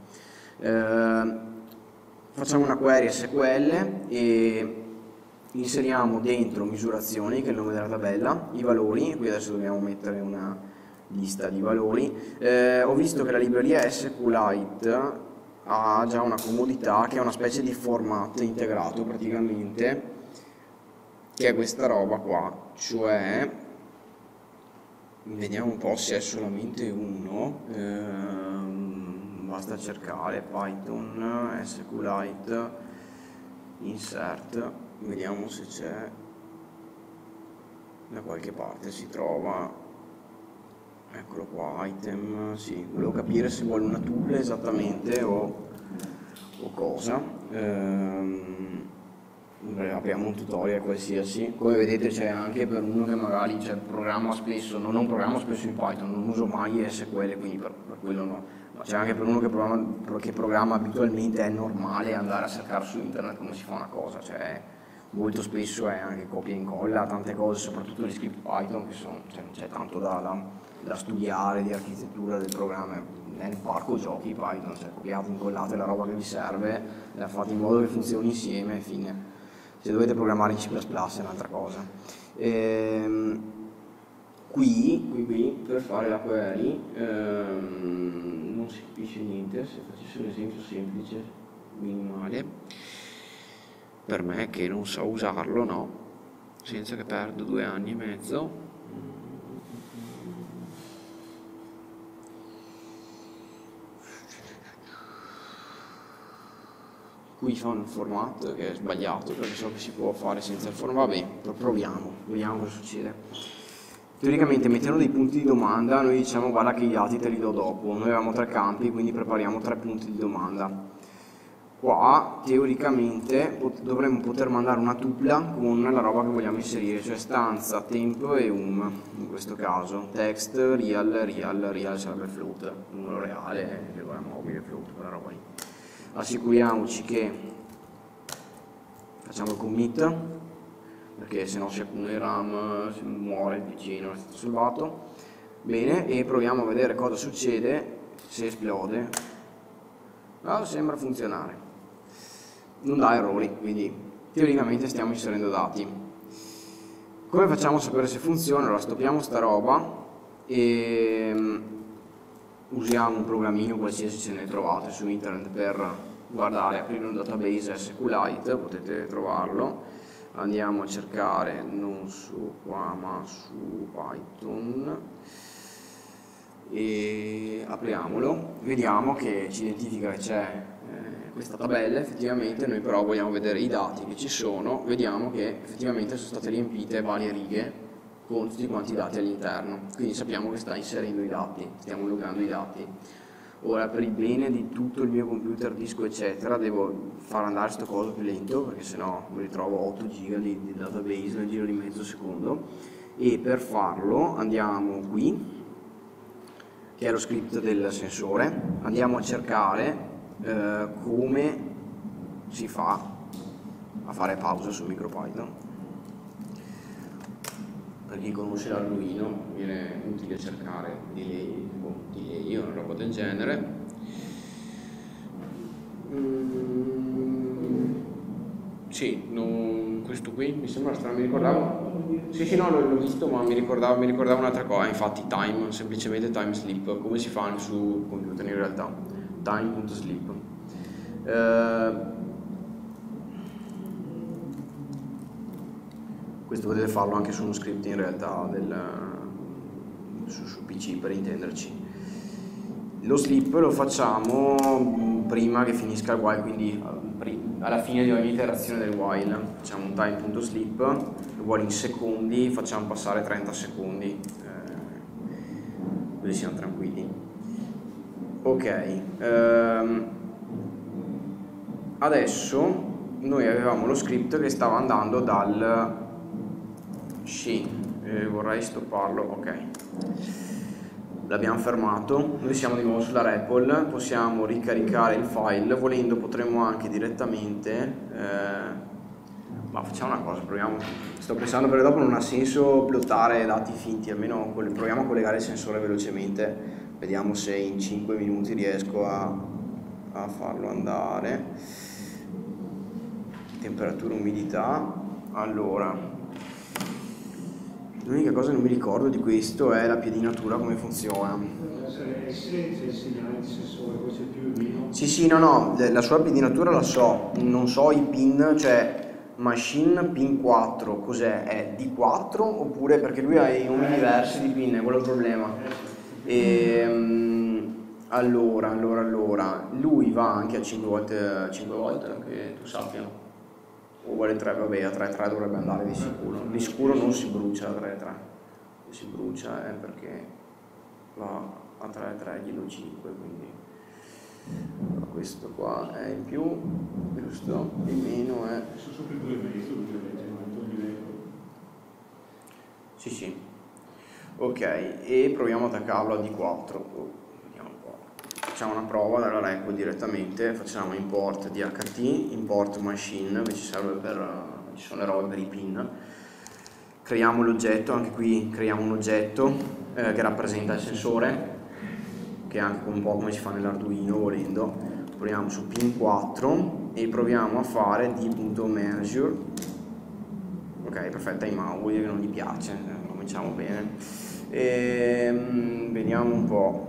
Speaker 1: Facciamo una query SQL e inseriamo dentro misurazioni, che è il nome della tabella, i valori. Qui adesso dobbiamo mettere una lista di valori. Ho visto che la libreria SQLite ha già una comodità che è una specie di format integrato praticamente, che è questa roba qua, cioè vediamo un po' se è solamente uno, basta cercare Python SQLite insert, vediamo se c'è da qualche parte, si trova, eccolo qua, item, sì, volevo capire se vuole una tuple esattamente o cosa. Abbiamo un tutorial qualsiasi, come vedete c'è anche per uno che magari programma spesso, non programma spesso in Python, non uso mai SQL, quindi per quello no. C'è anche per uno che programma abitualmente, è normale andare a cercare su internet come si fa una cosa, cioè molto spesso è anche copia e incolla, tante cose, soprattutto gli script Python, che sono, cioè, non c'è tanto da studiare di architettura del programma, è un parco giochi Python, cioè copiate, incollate la roba che vi serve, la fate in modo che funzioni insieme e fine. Se dovete programmare in C++ è un'altra cosa. Qui per fare la query non si capisce niente. Se facessi un esempio semplice, minimale, per me che non so usarlo, no, senza che perdo 2 anni e mezzo. Qui fa un format che è sbagliato, perché so che si può fare senza il format. Vabbè, proviamo, vediamo cosa succede. Teoricamente mettendo dei punti di domanda noi diciamo guarda che i dati te li do dopo, noi avevamo 3 campi, quindi prepariamo 3 punti di domanda. Qua teoricamente dovremmo poter mandare una tupla con la roba che vogliamo inserire, cioè stanza, tempo e in questo caso, text, real sarebbe float, numero reale, che è mobile, float, quella roba lì. Assicuriamoci che facciamo il commit, perché se no si accumula il RAM, si muore il PC, non è stato salvato. Bene, e proviamo a vedere cosa succede se esplode. Sembra funzionare, non dà errori, quindi teoricamente stiamo inserendo dati. Come facciamo a sapere se funziona? Allora stoppiamo sta roba e usiamo un programmino qualsiasi, se ne trovate su internet per guardare, aprire un database SQLite, potete trovarlo. Andiamo a cercare non su qua ma su Python e apriamolo, vediamo che ci identifica che c'è questa tabella effettivamente. Noi però vogliamo vedere i dati che ci sono, vediamo che effettivamente sono state riempite varie righe con tutti quanti i dati all'interno, quindi sappiamo che sta inserendo i dati, stiamo loggando i dati. Ora per il bene di tutto il mio computer, disco eccetera, devo far andare sto coso più lento, perché sennò mi ritrovo 8 giga di database nel giro di mezzo secondo, e per farlo andiamo qui, che è lo script del sensore, andiamo a cercare come si fa a fare pausa su MicroPython. Per chi conosce l'Arduino viene utile cercare delay o una roba del genere. Sì, questo qui mi sembra strano, mi ricordavo. Sì, no, l'ho visto, ma mi ricordavo un'altra cosa, infatti time, semplicemente time sleep, come si fa su computer in realtà, time.sleep. Questo potete farlo anche su uno script in realtà su PC, per intenderci. Lo slip lo facciamo prima che finisca il while, quindi alla fine di ogni iterazione del while. Facciamo un time.slip, il while in secondi, facciamo passare 30 secondi, così siamo tranquilli. Ok, adesso noi avevamo lo script che stava andando dal vorrei stopparlo, ok, l'abbiamo fermato. Noi siamo di nuovo sulla REPL, possiamo ricaricare il file, volendo potremmo anche direttamente ma facciamo una cosa, proviamo, sto pensando perché dopo non ha senso plottare dati finti, almeno proviamo a collegare il sensore velocemente, vediamo se in 5 minuti riesco a farlo andare. Temperatura, umidità. Allora, l'unica cosa che non mi ricordo di questo è la piedinatura, come funziona.
Speaker 3: C'è il segnale di sensore, poi c'è più e meno.
Speaker 1: Sì, no, la sua piedinatura la so, non so i pin, cioè machine pin 4, cos'è? È D4 oppure perché lui ha i numeri diversi di pin, è quello il problema. Allora, lui va anche a 5 volte, che tu sappia. O vuole 3, vabbè, a 3 dovrebbe andare di sicuro. Di sicuro non si brucia a 3,3. Si brucia perché va a 3,3, gli do 5, quindi questo qua è in più, giusto? Il meno è...
Speaker 3: Sono sopra il 2,5,
Speaker 1: Sì. Ok, e proviamo a attaccarlo a D4. Vediamo un po'. Facciamo una prova dalla REPL direttamente, facciamo import DHT, import machine, che ci serve ci sono le robe per i pin. Creiamo l'oggetto, anche qui creiamo un oggetto che rappresenta il sensore, che è anche un po' come si fa nell'Arduino volendo. Proviamo su pin 4 e proviamo a fare d.measure. Ok, perfetto, ai mouse, vuol dire che non gli piace, cominciamo bene. Vediamo un po'.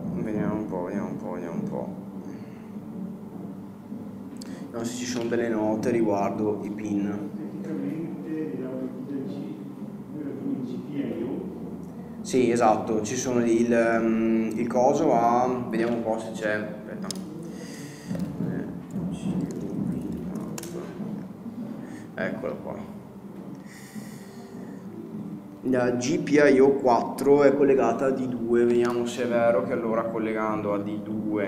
Speaker 1: Non so se ci sono delle note riguardo i pin.
Speaker 3: Tecnicamente il GPIO.
Speaker 1: Sì, esatto, ci sono il coso a... vediamo un po' se c'è... aspetta. Eccolo qua. La GPIO 4 è collegata a D2, vediamo se è vero che allora collegando a D2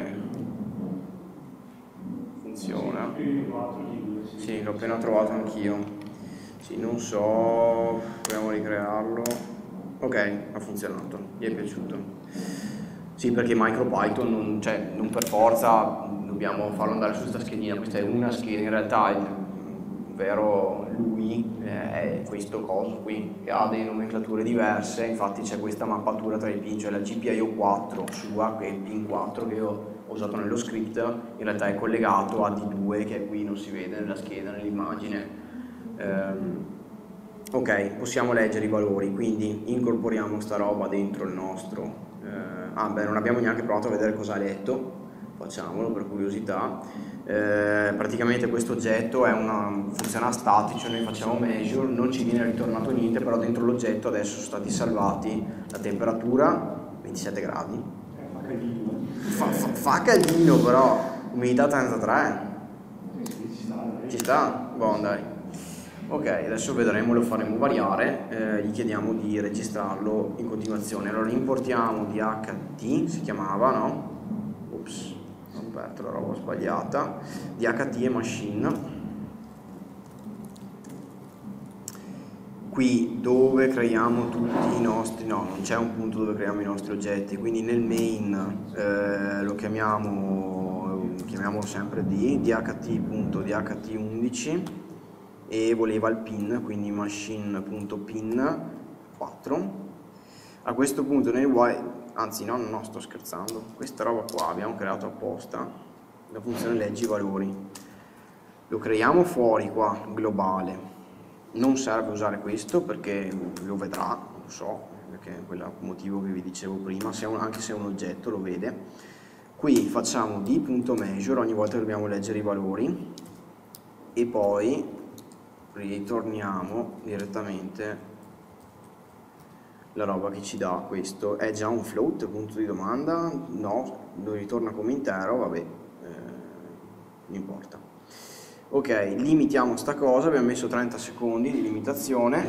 Speaker 1: funziona. Sì, l'ho appena trovato anch'io. Sì, non so, proviamo a ricrearlo. Ok, ha funzionato, gli è piaciuto. Sì, perché MicroPython non per forza dobbiamo farlo andare su questa schedina, questa è una scheda, in realtà il vero lui è questo coso qui, che ha delle nomenclature diverse, infatti c'è questa mappatura tra i pin, cioè la GPIO 4 sua, che è il pin 4 che io ho usato nello script, in realtà è collegato a D2, che qui non si vede nella scheda, nell'immagine. Ok, possiamo leggere i valori, quindi incorporiamo sta roba dentro il nostro... non abbiamo neanche provato a vedere cosa ha letto, facciamolo per curiosità. Praticamente questo oggetto funziona a statico, cioè noi facciamo measure, non ci viene ritornato niente, però dentro l'oggetto adesso sono stati salvati la temperatura, 27 gradi. Fa caldino però, umidità 33. Ci sta? Buon dai. Ok, adesso vedremo, lo faremo variare, gli chiediamo di registrarlo in continuazione. Allora importiamo DHT, si chiamava, no? Ops, ho aperto la roba sbagliata. DHT e machine. Qui dove creiamo tutti i nostri, no, non c'è un punto dove creiamo i nostri oggetti, quindi nel main lo chiamiamolo sempre DHT.DHT11 e voleva il pin, quindi machine.pin 4. A questo punto nel while, anzi no, sto scherzando, questa roba qua abbiamo creato apposta la funzione leggi valori, lo creiamo fuori qua, globale. Non serve usare questo perché lo vedrà, lo so, perché è quel motivo che vi dicevo prima, anche se è un oggetto lo vede. Qui facciamo d.measure ogni volta che dobbiamo leggere i valori e poi ritorniamo direttamente la roba che ci dà questo. È già un float, punto di domanda? No, lo ritorna come intero, vabbè, non importa. Ok, limitiamo sta cosa, abbiamo messo 30 secondi di limitazione.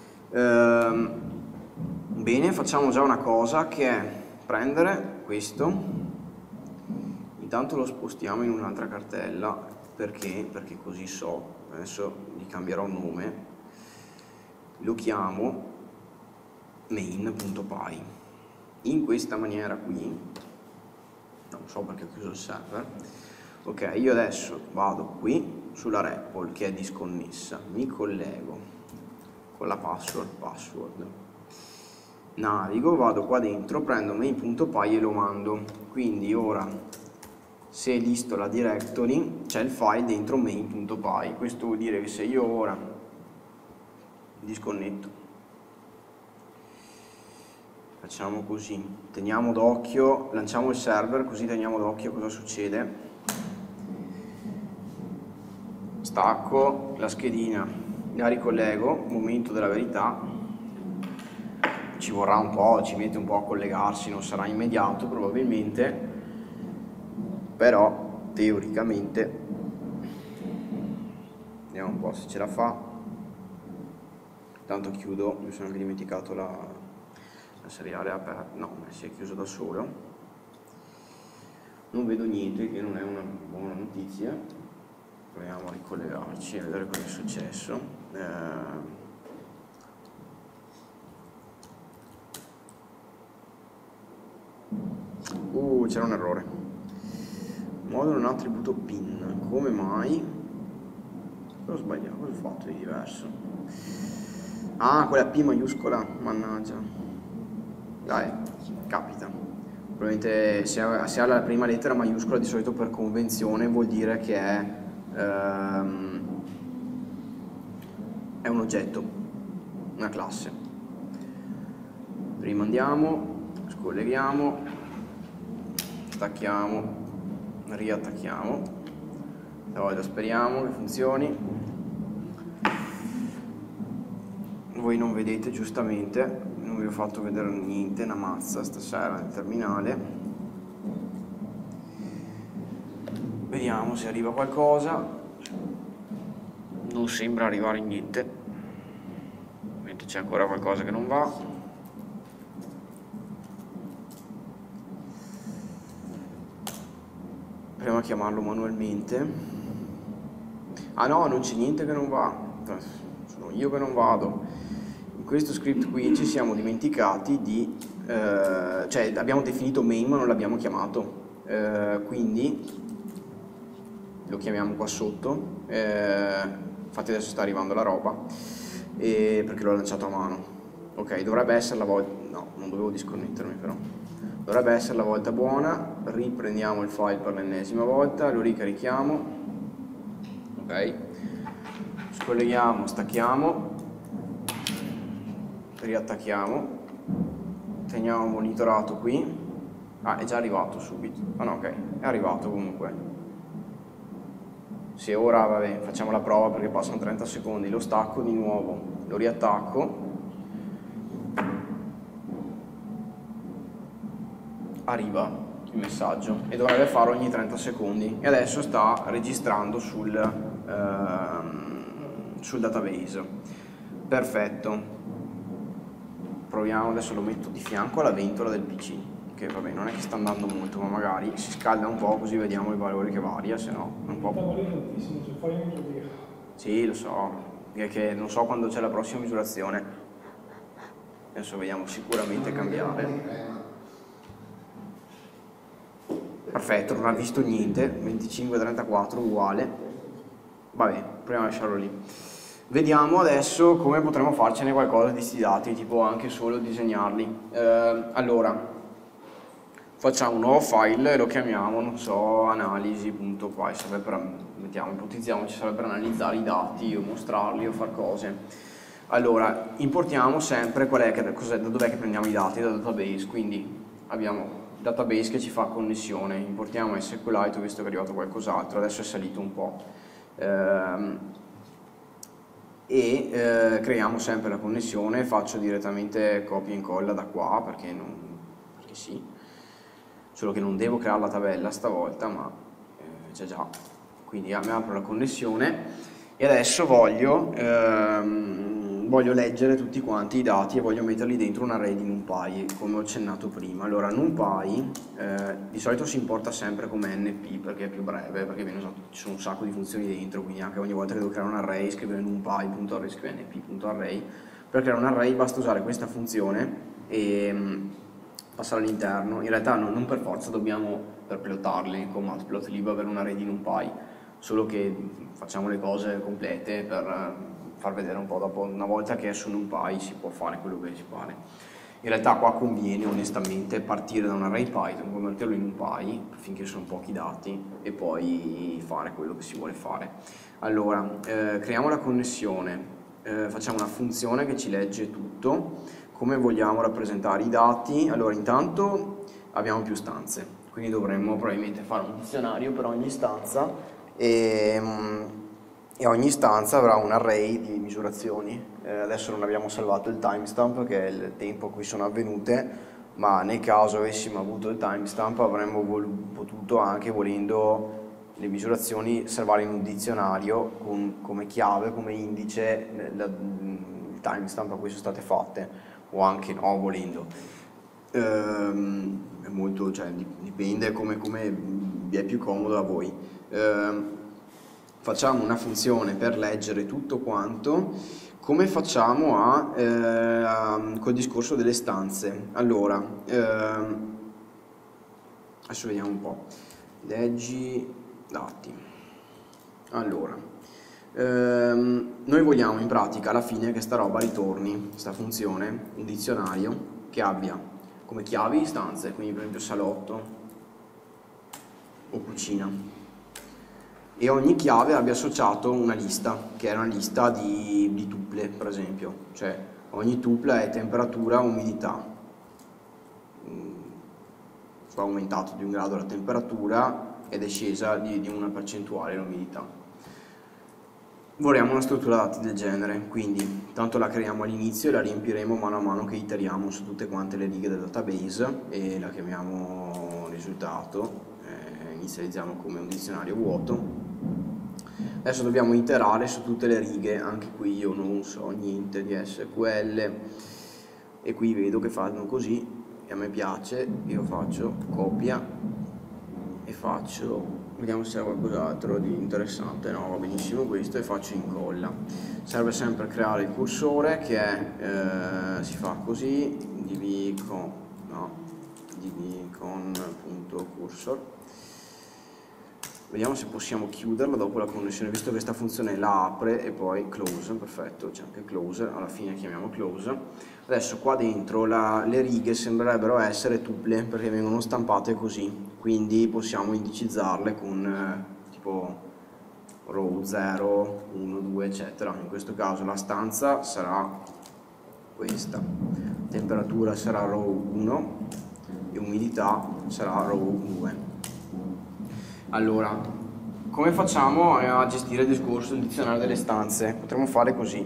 Speaker 1: Bene, facciamo già una cosa che è prendere questo, intanto lo spostiamo in un'altra cartella, perché così so, adesso gli cambierò nome, lo chiamo main.py. In questa maniera qui, non so perché ho chiuso il server. Ok, io adesso vado qui sulla REPL che è disconnessa, mi collego con la password, navigo, vado qua dentro, prendo main.py e lo mando. Quindi ora, se listo la directory, c'è il file dentro main.py. Questo vuol dire che se io ora disconnetto, facciamo così, teniamo d'occhio, lanciamo il server così teniamo d'occhio cosa succede. Stacco la schedina, la ricollego, momento della verità, ci vorrà un po', ci mette un po' a collegarsi, non sarà immediato probabilmente, però teoricamente vediamo un po' se ce la fa. Intanto chiudo, mi sono anche dimenticato la seriale aperta, no, si è chiuso da solo, non vedo niente, che non è una buona notizia. Proviamo a ricollegarci e vedere cosa è successo. C'era un errore. Modulo un attributo pin, come mai? Cosa ho sbagliato? Cosa ho fatto di diverso? Ah, quella P maiuscola, mannaggia. Dai, capita. Probabilmente se ha la prima lettera maiuscola di solito per convenzione vuol dire che è un oggetto, una classe. Rimandiamo, scolleghiamo, stacchiamo, riattacchiamo. Stavolta speriamo che funzioni. Voi non vedete giustamente, non vi ho fatto vedere niente, una mazza stasera nel terminale. Vediamo se arriva qualcosa. Non sembra arrivare niente, mentre c'è ancora qualcosa che non va. Proviamo a chiamarlo manualmente. Ah no, non c'è niente che non va, sono io che non vado. In questo script qui ci siamo dimenticati di cioè abbiamo definito main ma non l'abbiamo chiamato, quindi lo chiamiamo qua sotto. Infatti adesso sta arrivando la roba, perché l'ho lanciato a mano. Ok, dovrebbe essere la volta, no, non dovevo disconnettermi però, dovrebbe essere la volta buona. Riprendiamo il file per l'ennesima volta, lo ricarichiamo, ok, scolleghiamo, stacchiamo, riattacchiamo, teniamo monitorato qui. Ah, è già arrivato subito, ah no, ok, è arrivato comunque. Se ora, vabbè, facciamo la prova perché passano 30 secondi, lo stacco di nuovo, lo riattacco, arriva il messaggio e dovrebbe farlo ogni 30 secondi e adesso sta registrando sul database. Perfetto. Proviamo, adesso lo metto di fianco alla ventola del PC, che vabbè non è che sta andando molto, ma magari si scalda un po' così vediamo i valori che varia, se no un po'. Sì, lo so, è che non so quando c'è la prossima misurazione, adesso vediamo sicuramente cambiare. Perfetto, non ha visto niente, 25-34 uguale, vabbè, proviamo a lasciarlo lì. Vediamo adesso come potremmo farcene qualcosa di questi dati, tipo anche solo disegnarli. Allora, facciamo un nuovo file e lo chiamiamo, non so, analisi.py, ipotizziamo ci serve per analizzare i dati o mostrarli o far cose. Allora, importiamo sempre da dov'è che prendiamo i dati? Da database, quindi abbiamo il database che ci fa connessione, importiamo SQLite, ho visto che è arrivato qualcos'altro, adesso è salito un po'. e creiamo sempre la connessione. Faccio direttamente copia e incolla da qua perché sì, solo che non devo creare la tabella stavolta, ma c'è già, quindi mi apro la connessione e adesso voglio leggere tutti quanti i dati e voglio metterli dentro un array di NumPy, come ho accennato prima. Allora, NumPy di solito si importa sempre come NP perché è più breve, perché ci sono un sacco di funzioni dentro, quindi anche ogni volta che devo creare un array scrivere NumPy.array, scrivere np.array. Per creare un array basta usare questa funzione e passare all'interno. In realtà non per forza dobbiamo, per plotarli con matplotlib, avere un array di NumPy, solo che facciamo le cose complete per far vedere un po' dopo. Una volta che è su NumPy si può fare quello che si pare. In realtà qua conviene onestamente partire da un array Python, convertirlo in NumPy finché sono pochi dati e poi fare quello che si vuole fare. Allora, creiamo la connessione, facciamo una funzione che ci legge tutto. Come vogliamo rappresentare i dati? Allora, intanto abbiamo più stanze, quindi dovremmo probabilmente fare un dizionario per ogni stanza e ogni stanza avrà un array di misurazioni. Adesso non abbiamo salvato il timestamp, che è il tempo a cui sono avvenute, ma nel caso avessimo avuto il timestamp avremmo potuto anche, volendo, le misurazioni salvare in un dizionario come chiave, come indice il timestamp a cui sono state fatte, o anche no, volendo. È molto, cioè, dipende come vi è più comodo a voi. Facciamo una funzione per leggere tutto quanto. Come facciamo col discorso delle stanze? Allora, adesso vediamo un po'. Leggi dati. Allora, noi vogliamo in pratica alla fine che sta roba ritorni, questa funzione, un dizionario che abbia come chiavi stanze, quindi per esempio salotto o cucina, e ogni chiave abbia associato una lista, che è una lista di tuple, per esempio, cioè ogni tuple è temperatura, umidità, è aumentato di un grado la temperatura ed è scesa di una percentuale l'umidità. Vorremmo una struttura dati del genere, quindi tanto la creiamo all'inizio e la riempiremo mano a mano che iteriamo su tutte quante le righe del database e la chiamiamo risultato, inizializziamo come un dizionario vuoto. Adesso dobbiamo iterare su tutte le righe, anche qui io non so niente di SQL e qui vedo che fanno così e a me piace. Io faccio copia e faccio, vediamo se c'è qualcos'altro di interessante. No, va benissimo questo, e faccio incolla. Serve sempre creare il cursore, che è si fa così, dv con punto cursor. Vediamo se possiamo chiuderla dopo la connessione, visto che questa funzione la apre e poi close. Perfetto, c'è anche close, alla fine chiamiamo close. Adesso qua dentro le righe sembrerebbero essere tuple perché vengono stampate così, quindi possiamo indicizzarle con tipo row 0, 1, 2 eccetera. In questo caso la stanza sarà questa, temperatura sarà row 1 e umidità sarà row 2. Allora, come facciamo a gestire il discorso del dizionario delle stanze? Potremmo fare così.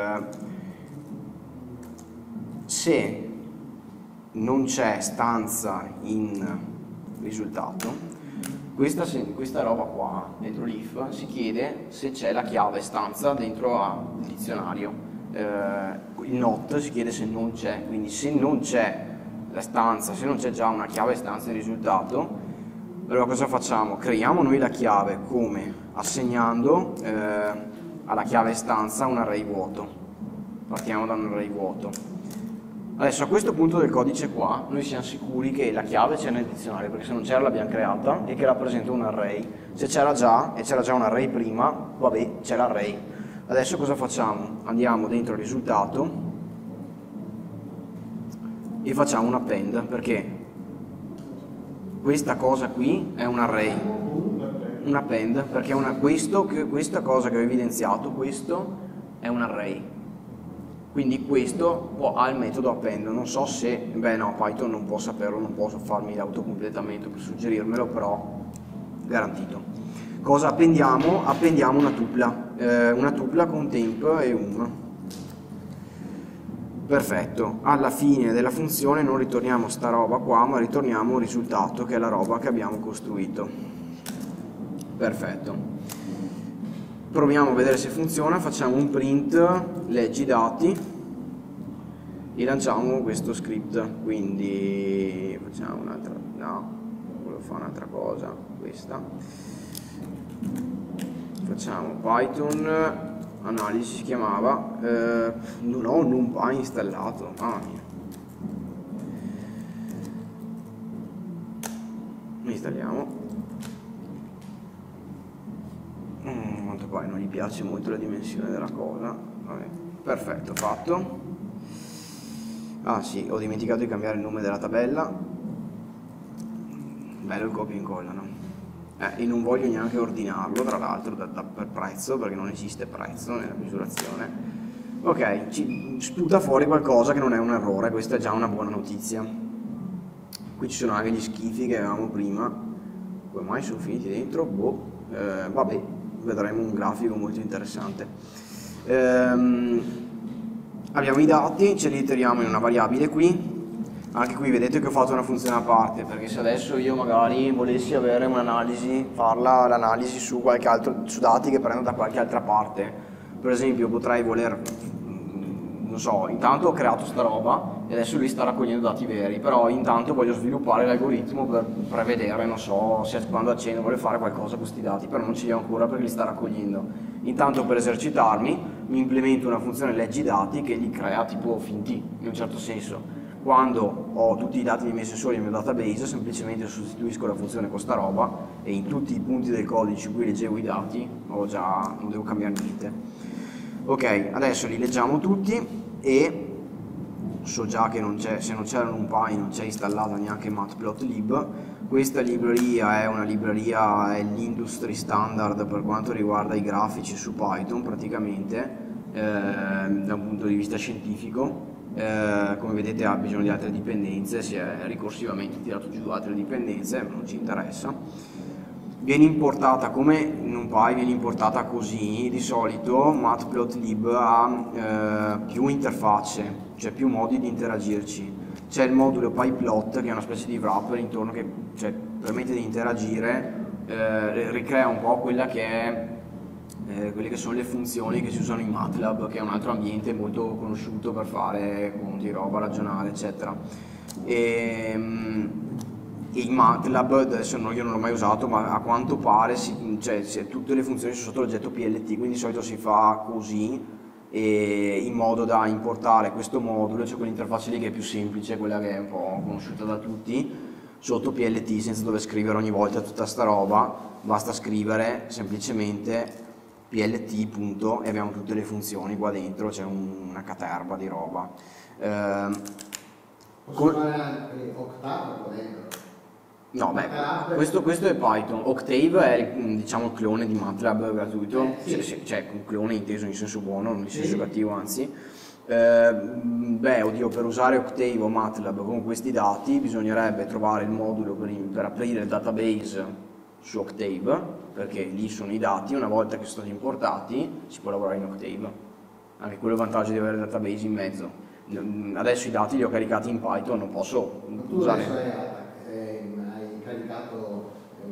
Speaker 1: Se non c'è stanza in risultato, questa roba qua, dentro l'if, si chiede se c'è la chiave stanza dentro al dizionario. Il not si chiede se non c'è, quindi se non c'è la stanza, se non c'è già una chiave stanza in risultato, allora cosa facciamo? Creiamo noi la chiave come? Assegnando alla chiave stanza un array vuoto. Partiamo da un array vuoto. Adesso a questo punto del codice qua noi siamo sicuri che la chiave c'è nel dizionario, perché se non c'era l'abbiamo creata e che rappresenta un array. Se c'era già, e c'era già un array prima, vabbè, c'è l'array. Adesso cosa facciamo? Andiamo dentro il risultato e facciamo un append, perché questa cosa qui è un array, un append, perché questa cosa che ho evidenziato, questo è un array, quindi questo ha il metodo append. Non so se, beh no, Python non può saperlo, non posso farmi l'autocompletamento per suggerirmelo, però garantito. Cosa appendiamo? Appendiamo una tupla con temp e 1. Perfetto, alla fine della funzione non ritorniamo sta roba qua, ma ritorniamo un risultato che è la roba che abbiamo costruito. Perfetto. Proviamo a vedere se funziona, facciamo un print, leggi dati e lanciamo questo script. Quindi facciamo un'altra, no, volevo fare un'altra cosa, questa. Facciamo Python. Analisi si chiamava, non ho NumPy installato, mamma mia. Installiamo. Quanto poi non gli piace molto la dimensione della cosa. Vabbè. Perfetto, fatto. Ah sì, ho dimenticato di cambiare il nome della tabella. Bello il copia e incolla, no? E non voglio neanche ordinarlo, tra l'altro, per prezzo, perché non esiste prezzo nella misurazione. Ok, ci sputa fuori qualcosa che non è un errore, questa è già una buona notizia. Qui ci sono anche gli schifi che avevamo prima. Come mai sono finiti dentro? Boh, vabbè, vedremo un grafico molto interessante. Abbiamo i dati, ce li iteriamo in una variabile qui. Anche qui vedete che ho fatto una funzione a parte, perché se adesso io magari volessi avere un'analisi, farla l'analisi su su dati che prendo da qualche altra parte, per esempio potrei voler, non so, intanto ho creato sta roba e adesso lui sta raccogliendo dati veri, però intanto voglio sviluppare l'algoritmo per prevedere, non so, se quando accendo vuole fare qualcosa con questi dati, però non ce li ho ancora perché li sta raccogliendo. Intanto per esercitarmi mi implemento una funzione leggi dati che li crea tipo finti, in un certo senso. Quando ho tutti i dati di sensori nel mio database, semplicemente sostituisco la funzione con sta roba e in tutti i punti del codice in cui leggevo i dati non devo cambiare niente. Ok, adesso li leggiamo tutti e so già che se non c'era NumPy non c'è installata neanche matplotlib. Questa libreria è è l'industry standard per quanto riguarda i grafici su Python praticamente, da un punto di vista scientifico. Come vedete ha bisogno di altre dipendenze, si è ricorsivamente tirato giù altre dipendenze, non ci interessa. Viene importata come NumPy, viene importata così. Di solito matplotlib ha più interfacce, cioè più modi di interagirci. C'è il modulo pyplot che è una specie di wrapper intorno che permette di interagire, ricrea un po' quelle che sono le funzioni che si usano in MATLAB, che è un altro ambiente molto conosciuto per fare conti, roba, ragionare, eccetera. E in MATLAB, adesso io non l'ho mai usato, ma a quanto pare tutte le funzioni sono sotto l'oggetto PLT, quindi di solito si fa così, in modo da importare questo modulo, cioè quell'interfaccia lì che è più semplice, quella che è un po' conosciuta da tutti, sotto PLT, senza dover scrivere ogni volta tutta sta roba, basta scrivere semplicemente PLT punto e abbiamo tutte le funzioni qua dentro, c'è una caterva di roba.
Speaker 2: Posso fare anche Octave qua dentro?
Speaker 1: No, beh, questo è Python. Octave è diciamo il clone di MATLAB gratuito,
Speaker 2: sì.
Speaker 1: cioè un clone inteso in senso buono, non in senso cattivo, anzi. Beh, oddio, per usare Octave o MATLAB con questi dati bisognerebbe trovare il modulo per aprire il database su Octave, perché lì sono i dati, una volta che sono stati importati si può lavorare in Octave. Anche quello è il vantaggio di avere il database in mezzo. Adesso i dati li ho caricati in Python, non posso usare.
Speaker 2: Tu adesso hai caricato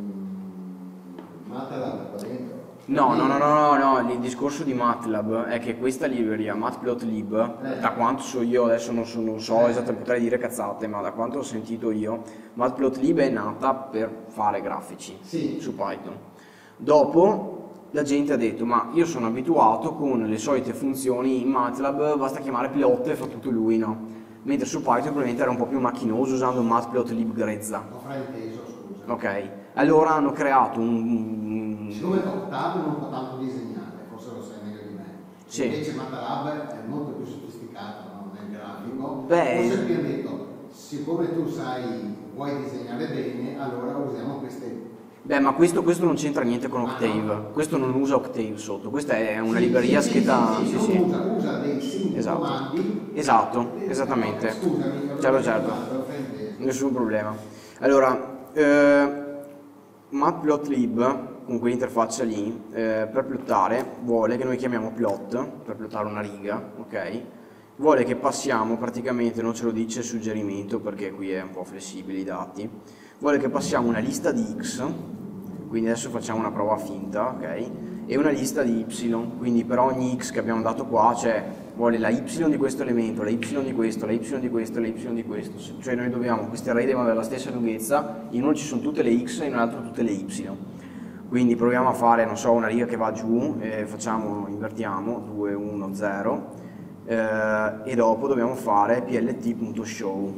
Speaker 2: MATLAB qua dentro?
Speaker 1: No, il discorso di MATLAB è che questa libreria, matplotlib, da quanto so io, adesso non so esattamente, potrei dire cazzate, ma da quanto ho sentito io, matplotlib è nata per fare grafici su Python. Dopo la gente ha detto, ma io sono abituato con le solite funzioni in MATLAB, basta chiamare plot e fa tutto lui, no? Mentre su Python probabilmente era un po' più macchinoso usando matplotlib grezza.
Speaker 2: Ho frainteso, scusa.
Speaker 1: Ok, allora hanno creato
Speaker 2: Siccome Octave non fa tanto disegnare, forse lo sai meglio di me.
Speaker 1: Sì.
Speaker 2: Invece MATLAB è molto più sofisticato, no? Nel grafico.
Speaker 1: Beh,
Speaker 2: forse qui hanno detto, siccome tu vuoi disegnare bene, allora usiamo queste.
Speaker 1: Beh, ma questo non c'entra niente con Octave, questo non usa Octave sotto, questa è una libreria scritta...
Speaker 2: Sì. Usa dei singoli comandi.
Speaker 1: Esatto, esattamente.
Speaker 2: Scusami,
Speaker 1: certo, nessun problema. Allora, matplotlib con quell'interfaccia lì, per plottare, vuole che noi chiamiamo plot, per plottare una riga, ok? Vuole che passiamo praticamente, non ce lo dice il suggerimento perché qui è un po' flessibile i dati, vuole che passiamo una lista di x, quindi adesso facciamo una prova finta, ok? E una lista di y, quindi per ogni x che abbiamo dato qua, cioè vuole la y di questo elemento, la y di questo, la y di questo, la y di questo, cioè noi dobbiamo, questi array devono avere la stessa lunghezza, in uno ci sono tutte le x e in un altro tutte le y. Quindi proviamo a fare, non so, una riga che va giù, facciamo, invertiamo, 2, 1, 0, e dopo dobbiamo fare plt.show.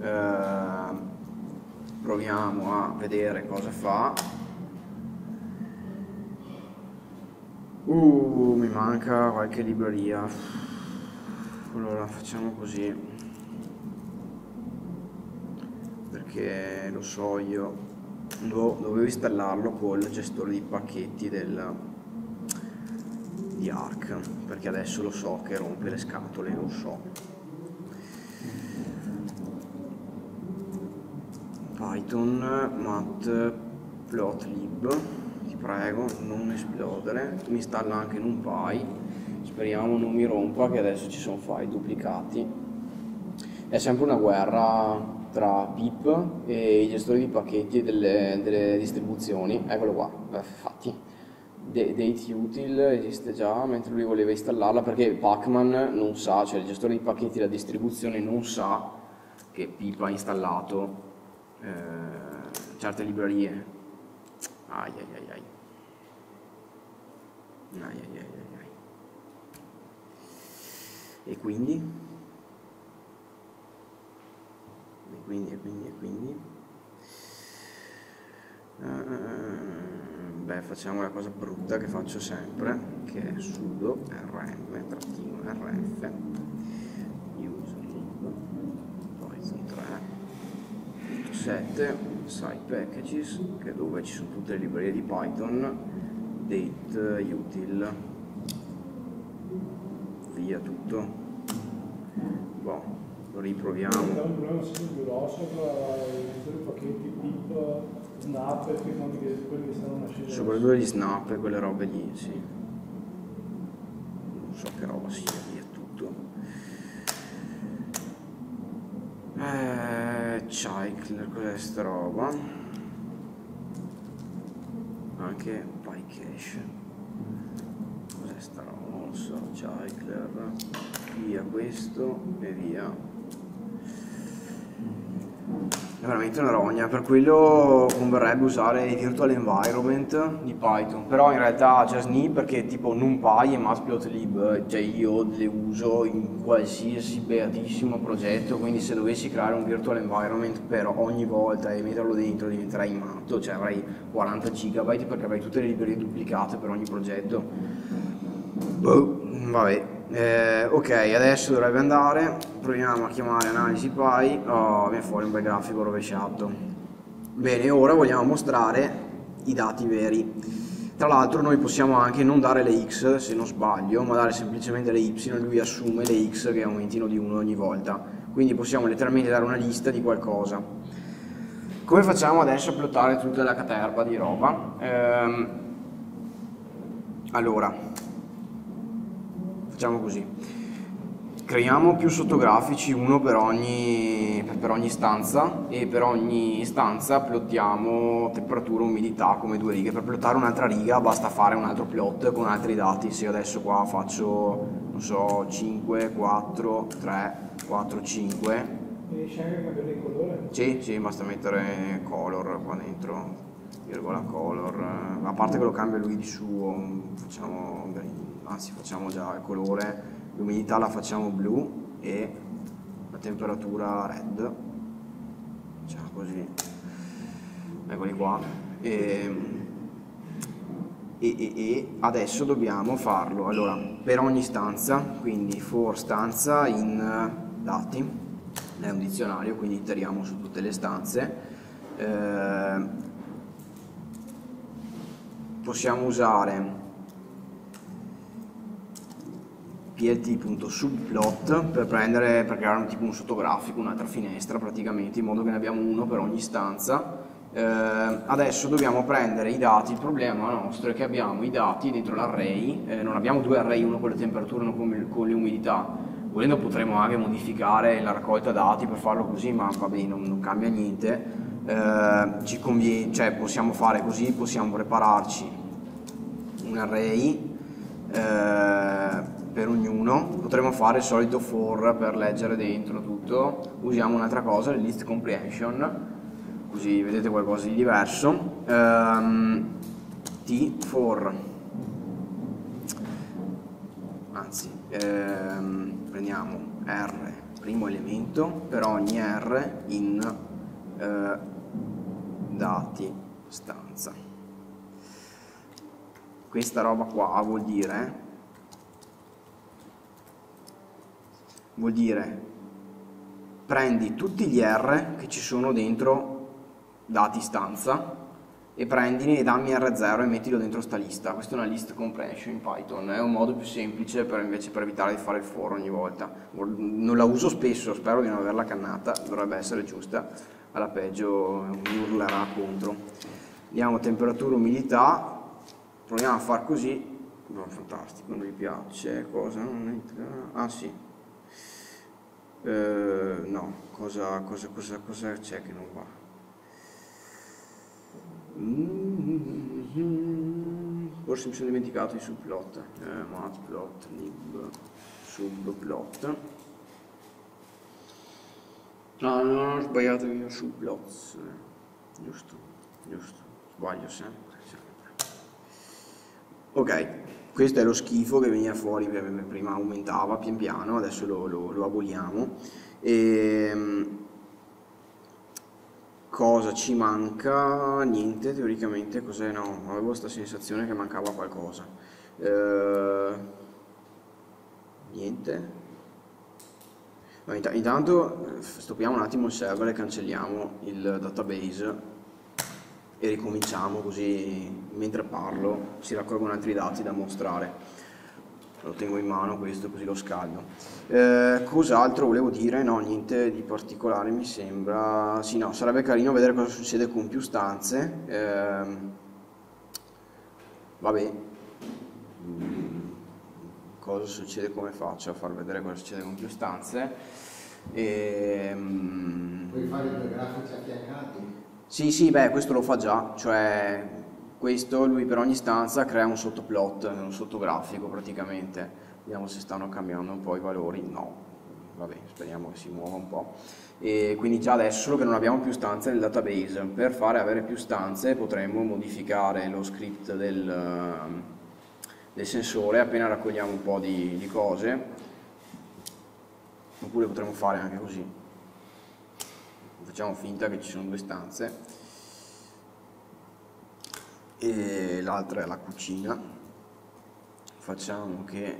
Speaker 1: Proviamo a vedere cosa fa. Mi manca qualche libreria. Allora facciamo così, perché lo so io, dovevo installarlo col gestore di pacchetti di Arc, perché adesso lo so che rompe le scatole, lo so. Python matplotlib, ti prego non esplodere, mi installa anche NumPy, speriamo non mi rompa, che adesso ci sono file duplicati. È sempre una guerra tra pip e i gestori di pacchetti delle distribuzioni. Eccolo qua, infatti dateutil esiste già, mentre lui voleva installarla perché Pacman non sa, cioè il gestore di pacchetti della distribuzione non sa che pip ha installato certe librerie. Ai ai ai ai. Ai ai ai ai. E quindi? Beh, facciamo la cosa brutta che faccio sempre, che è sudo rm-rf uselib python 3.7 site packages, che è dove ci sono tutte le librerie di Python, date util, via tutto. Boh, lo riproviamo.
Speaker 3: C'è un problema sempre grosso tra i pacchetti pip, snap, quelli che stanno nascendo.
Speaker 1: Soprattutto gli snap e quelle robe lì, sì. Non so che roba sia, via tutto. Cycler, cos'è sta roba? Anche PyCache. Cos'è sta roba? Non lo so, Cycler. Via questo e via. È veramente una rogna, per quello converrebbe usare i virtual environment di Python, però in realtà c'è SNI perché tipo NumPy e matplotlib, cioè io le uso in qualsiasi beatissimo progetto, quindi se dovessi creare un virtual environment per ogni volta e metterlo dentro diventerei matto, cioè avrei 40 GB perché avrei tutte le librerie duplicate per ogni progetto. Boh, vabbè. Ok, adesso dovrebbe andare, proviamo a chiamare analisi Py, viene fuori un bel grafico rovesciato. Bene, ora vogliamo mostrare i dati veri. Tra l'altro noi possiamo anche non dare le x, se non sbaglio, ma dare semplicemente le y, lui assume le x che aumentino di 1 ogni volta. Quindi possiamo letteralmente dare una lista di qualcosa. Come facciamo adesso a plottare tutta la caterva di roba? Allora, facciamo così, creiamo più sottografici, uno per ogni stanza, e per ogni stanza plottiamo temperatura e umidità come due righe. Per plottare un'altra riga basta fare un altro plot con altri dati. Se io adesso qua faccio, non so, 5, 4, 3, 4, 5.
Speaker 3: Riesci anche a cambiare il colore?
Speaker 1: Sì, basta mettere color qua dentro, virgola color, a parte che lo cambia lui di suo, facciamo green. Anzi, facciamo già il colore, l'umidità la facciamo blu e la temperatura red, facciamo così, eccoli qua, e adesso dobbiamo farlo, allora, per ogni stanza, quindi for stanza in dati, è un dizionario, quindi iteriamo su tutte le stanze. Possiamo usare plt.subplot per creare un sottografico, un'altra finestra praticamente, in modo che ne abbiamo uno per ogni stanza. Adesso dobbiamo prendere i dati. Il problema nostro è che abbiamo i dati dentro l'array, non abbiamo due array, uno con le temperature e uno con le umidità. Volendo potremmo anche modificare la raccolta dati per farlo così, ma vabbè, non cambia niente. Ci conviene, cioè possiamo fare così, possiamo prepararci un array per ognuno. Potremmo fare il solito for per leggere dentro tutto. Usiamo un'altra cosa, il list comprehension, così vedete qualcosa di diverso. T for, anzi prendiamo R, primo elemento, per ogni R in dati stanza. Questa roba qua vuol dire prendi tutti gli R che ci sono dentro dati stanza e prendili e dammi R0 e mettilo dentro sta lista. Questa è una list comprehension in Python, è un modo più semplice invece per evitare di fare il for ogni volta. Non la uso spesso, spero di non averla cannata, dovrebbe essere giusta, alla peggio mi urlerà contro. Diamo temperatura, umidità, proviamo a far così. No, fantastico, non mi piace, cosa non entra? Ah sì, no, cosa c'è che non va? Forse mi sono dimenticato i subplot, matplot, lib, subplot. No, non ho sbagliato io, subplots, giusto, sbaglio sempre. Ok, questo è lo schifo che veniva fuori, prima aumentava pian piano, adesso lo aboliamo. Cosa ci manca? Niente, teoricamente. Cos'è? No, avevo questa sensazione che mancava qualcosa. Niente. Intanto stoppiamo un attimo il server e cancelliamo il database e ricominciamo, così mentre parlo si raccolgono altri dati da mostrare. Lo tengo in mano questo, così lo scaldo. Cos'altro volevo dire? No, niente di particolare mi sembra. Sì, no, sarebbe carino vedere cosa succede con più stanze. Vabbè, cosa succede, come faccio a far vedere cosa succede con più stanze?
Speaker 2: Puoi fare due grafici affiancati?
Speaker 1: Sì, beh, questo lo fa già, cioè questo lui per ogni stanza crea un sottoplot, un sottografico praticamente. Vediamo se stanno cambiando un po' i valori. No, vabbè, speriamo che si muova un po'. E quindi già adesso, solo che non abbiamo più stanze nel database. Per fare avere più stanze potremmo modificare lo script del sensore appena raccogliamo un po' di cose, oppure potremmo fare anche così. Facciamo finta che ci sono due stanze e l'altra è la cucina. Facciamo che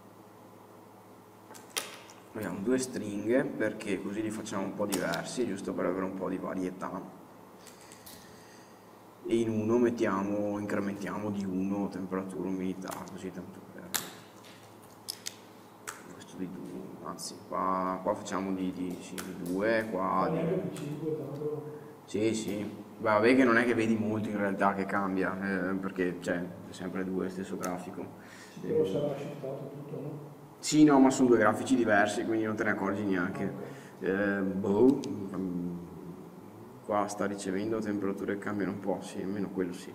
Speaker 1: abbiamo due stringhe, perché così li facciamo un po' diversi, giusto per avere un po' di varietà. E in uno incrementiamo di 1 temperatura, umidità, così tanto per questo di 2, anzi qua facciamo di 2, qua di
Speaker 3: 5 tanto.
Speaker 1: sì. Vabbè, che non è che vedi molto in realtà che cambia, perché c'è sempre 2, stesso grafico.
Speaker 3: Però sarà shiftato tutto, no?
Speaker 1: Sì, no, ma sono due grafici diversi, quindi non te ne accorgi neanche. Qua sta ricevendo temperature che cambiano un po', sì, almeno quello sì.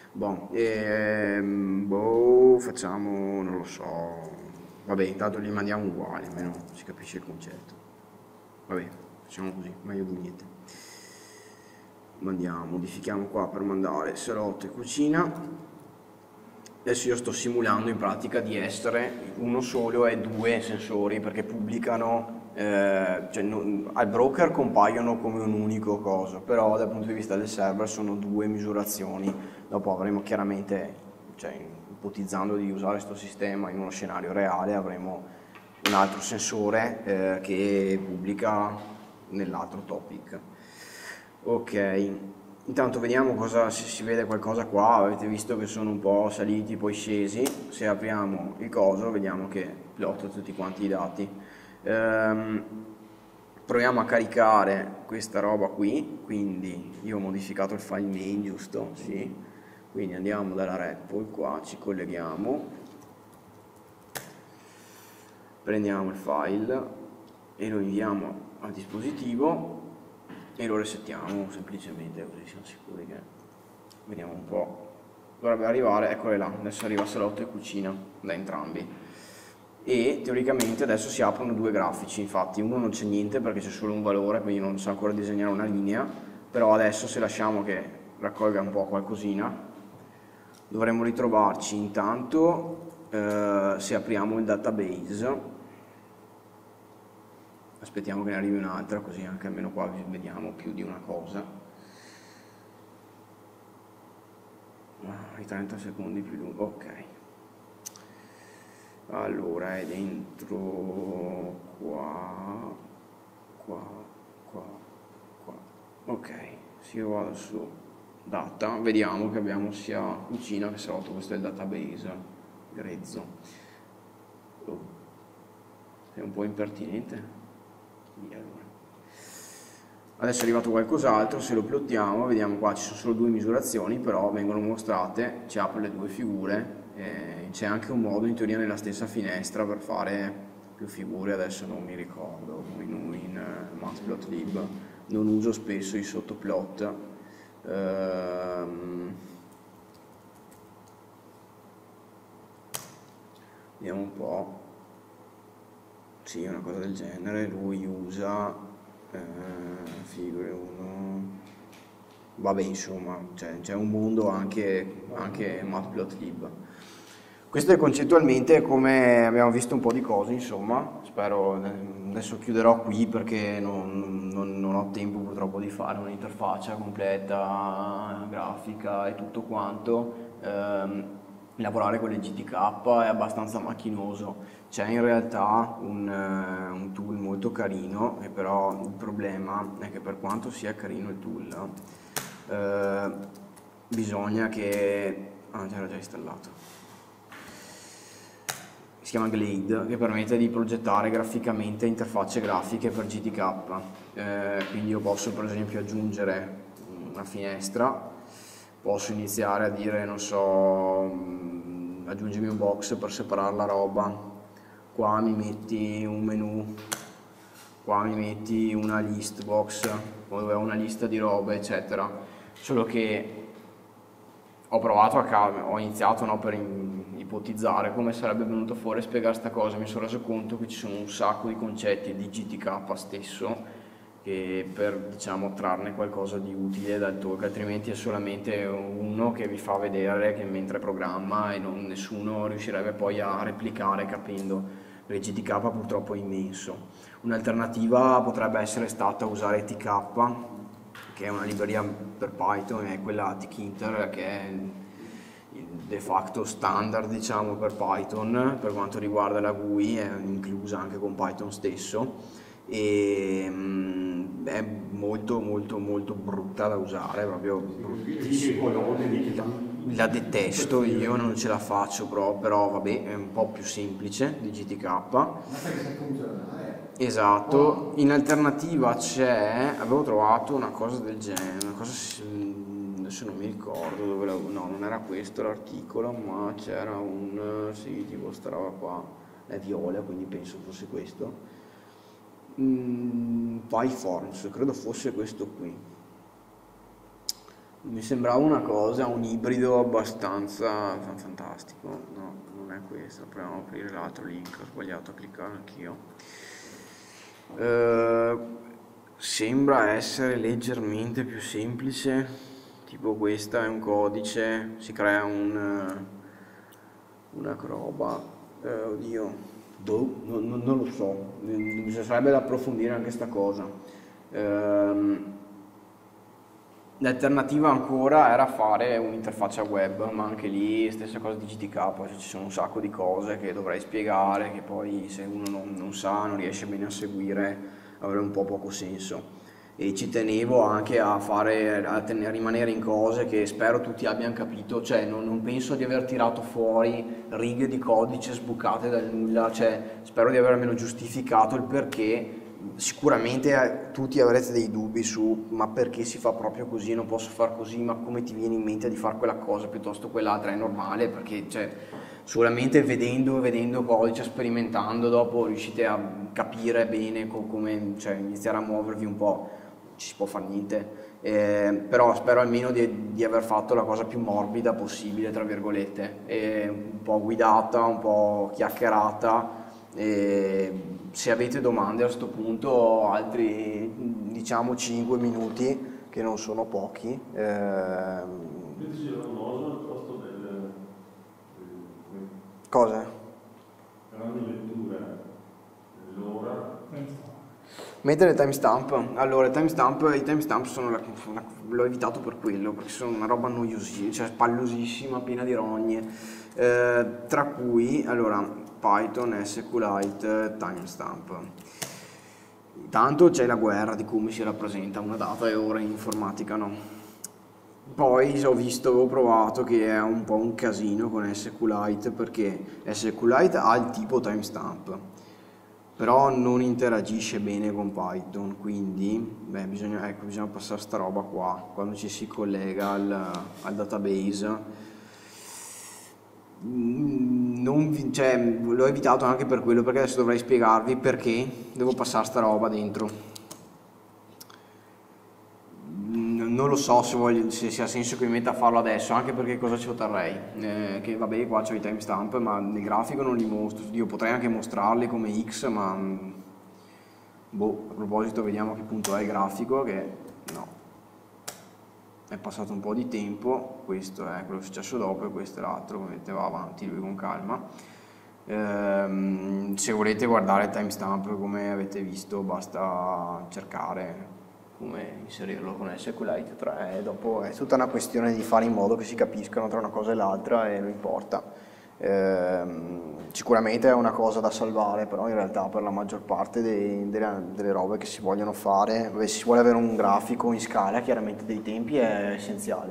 Speaker 1: Facciamo, non lo so. Vabbè, intanto li mandiamo uguali, almeno si capisce il concetto. Vabbè, facciamo così, meglio di niente. Modifichiamo qua per mandare salotto e cucina. Adesso io sto simulando in pratica di essere uno solo e due sensori, perché pubblicano, al broker compaiono come un unico coso, però dal punto di vista del server sono due misurazioni. Dopo avremo chiaramente, ipotizzando di usare questo sistema in uno scenario reale, avremo un altro sensore che pubblica nell'altro topic. Ok, intanto vediamo se si vede qualcosa qua. Avete visto che sono un po' saliti poi scesi. Se apriamo il coso vediamo che plotta tutti quanti i dati. proviamo a caricare questa roba qui, quindi io ho modificato il file main, giusto? Sì. Quindi andiamo dalla REPL qua, ci colleghiamo, prendiamo il file e lo inviamo al dispositivo e lo resettiamo semplicemente, così siamo sicuri che... Vediamo un po'. Dovrebbe arrivare, eccole là, adesso arriva salotto e cucina da entrambi. E teoricamente adesso si aprono due grafici, infatti uno non c'è niente perché c'è solo un valore, quindi non sa ancora disegnare una linea, però adesso se lasciamo che raccolga un po' qualcosina dovremmo ritrovarci intanto se apriamo il database, aspettiamo che ne arrivi un'altra così anche almeno qua vediamo più di una cosa. I 30 secondi più lungo, ok. Allora è dentro qua, ok, se io vado su data, vediamo che abbiamo sia cucina che salotto, questo è il database grezzo. Oh, è un po' impertinente. Via allora. Adesso è arrivato qualcos'altro, se lo plottiamo vediamo qua ci sono solo due misurazioni, però vengono mostrate, ci apre le due figure. C'è anche un modo in teoria nella stessa finestra per fare più figure, adesso non mi ricordo, in Matplotlib non uso spesso i sottoplot. Vediamo un po', sì, una cosa del genere, lui usa figure 1, vabbè insomma c'è un mondo anche Matplotlib. Questo è concettualmente come abbiamo visto un po' di cose, insomma, spero, adesso chiuderò qui perché non ho tempo purtroppo di fare un'interfaccia completa, grafica e tutto quanto. Lavorare con le GTK è abbastanza macchinoso, c'è in realtà un tool molto carino, e però il problema è che per quanto sia carino il tool, bisogna che... c'era già installato. Si chiama Glade, che permette di progettare graficamente interfacce grafiche per GTK. Quindi io posso per esempio aggiungere una finestra, posso iniziare a dire, non so, aggiungimi un box per separare la roba, qua mi metti un menu, qua mi metti una list box dove ho una lista di robe eccetera, solo che ho provato ho iniziato per ipotizzare come sarebbe venuto fuori a spiegare sta cosa, mi sono reso conto che ci sono un sacco di concetti di GTK stesso che per, diciamo, trarne qualcosa di utile dal talk, altrimenti è solamente uno che vi fa vedere che mentre programma e nessuno riuscirebbe poi a replicare capendo, perché GTK purtroppo è immenso. Un'alternativa potrebbe essere stata usare TK, che è una libreria per Python, e quella tkinter che è il de facto standard, diciamo, per Python per quanto riguarda la GUI, è inclusa anche con Python stesso e è molto brutta da usare, proprio bruttissima. La detesto, io non ce la faccio però vabbè, è un po' più semplice di GTK. Esatto, in alternativa avevo trovato una cosa del genere, adesso non mi ricordo dove no, non era questo l'articolo, ma c'era sì, tipo sta roba qua, è viola, quindi penso fosse questo. PyForms, credo fosse questo qui. Mi sembrava una cosa, un ibrido abbastanza fantastico. No, non è questo, proviamo a aprire l'altro link, ho sbagliato a cliccare anch'io. Sembra essere leggermente più semplice, tipo questa è un codice, si crea una roba, oddio, non lo so, bisognerebbe approfondire anche sta cosa. L'alternativa ancora era fare un'interfaccia web, ma anche lì stessa cosa di GTK, cioè ci sono un sacco di cose che dovrei spiegare, che poi se uno non sa, non riesce bene a seguire, avrebbe un po' poco senso. E ci tenevo anche a rimanere in cose che spero tutti abbiano capito, cioè non penso di aver tirato fuori righe di codice sbucate dal nulla, cioè spero di aver almeno giustificato il perché sicuramente tutti avrete dei dubbi su ma perché si fa proprio così, non posso far così, ma come ti viene in mente di fare quella cosa piuttosto quell'altra. È normale, perché cioè, solamente vedendo codice, sperimentando, dopo riuscite a capire bene come, cioè, iniziare a muovervi un po'. Ci si può fare niente. Però spero almeno di aver fatto la cosa più morbida possibile, tra virgolette, un po' guidata, un po' chiacchierata. Se avete domande a questo punto, altri diciamo 5 minuti, che non sono pochi. Cosa?
Speaker 4: Canale di lettura, l'ora.
Speaker 1: Mettere timestamp. Allora, i timestamp sono l'ho evitato per quello, perché sono una roba noiosissima, cioè spallosissima, piena di rogne. Tra cui, allora, Python, SQLite, timestamp. Intanto c'è la guerra di come si rappresenta una data e ora in informatica, no? Poi avevo provato che è un po' un casino con SQLite, perché SQLite ha il tipo timestamp, però non interagisce bene con Python, quindi bisogna passare sta roba qua quando ci si collega al database. L'ho evitato anche per quello, perché adesso dovrei spiegarvi perché devo passare sta roba dentro. Non lo so se sia senso che mi metta a farlo adesso, anche perché cosa ci otterrei? Che vabbè, qua c'ho i timestamp, ma nel grafico non li mostro. Io potrei anche mostrarli come X, ma boh, a proposito vediamo a che punto è il grafico, che no, è passato un po' di tempo. Questo è quello che è successo dopo e questo è l'altro, ovviamente va avanti lui con calma. Se volete guardare il timestamp come avete visto, basta cercare come inserirlo con SQLite 3, e dopo è tutta una questione di fare in modo che si capiscano tra una cosa e l'altra, e non importa. Sicuramente è una cosa da salvare, però in realtà per la maggior parte delle robe che si vogliono fare, se si vuole avere un grafico in scala, chiaramente dei tempi è essenziale,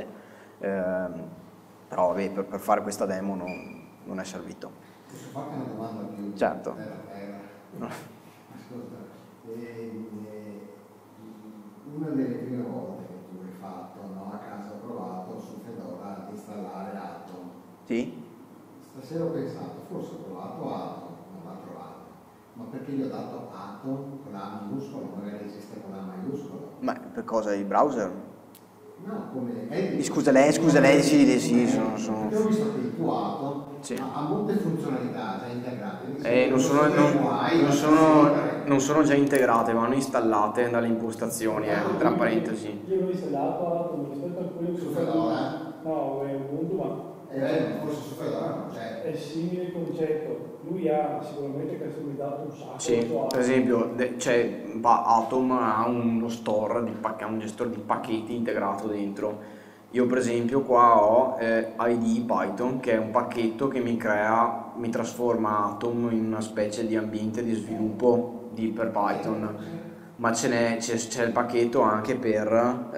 Speaker 1: però vabbè, per fare questa demo non è servito.
Speaker 2: Posso farti una domanda più?
Speaker 1: Certo.
Speaker 2: Ascolta, una delle prime volte che tu hai fatto, no, a casa ho provato su Fedora ad installare Atom.
Speaker 1: Sì?
Speaker 2: Stasera ho pensato, forse ho provato Atom, non l'ha trovato, ma perché gli ho dato Atom con la minuscola, magari esiste con la maiuscola.
Speaker 1: Ma per cosa? Il browser?
Speaker 2: No, come...
Speaker 1: Scusa lei, sì, sono...
Speaker 2: Perché ho visto che il tuo Atom
Speaker 1: sì,
Speaker 2: ha molte funzionalità già integrate.
Speaker 1: Non sono già integrate, vanno installate dalle impostazioni, tra parentesi.
Speaker 3: Io l'ho installato rispetto a quello che
Speaker 2: Su Fedora?
Speaker 3: No, è Ubuntu, ma
Speaker 2: Forse su Fedora non c'è.
Speaker 3: è simile il concetto. Lui ha sicuramente customizzato un sacco.
Speaker 1: Sì, per esempio Atom ha uno store, un gestore di pacchetti integrato dentro. Io per esempio qua ho ID Python, che è un pacchetto che mi trasforma Atom in una specie di ambiente di sviluppo per Python, ma c'è il pacchetto anche per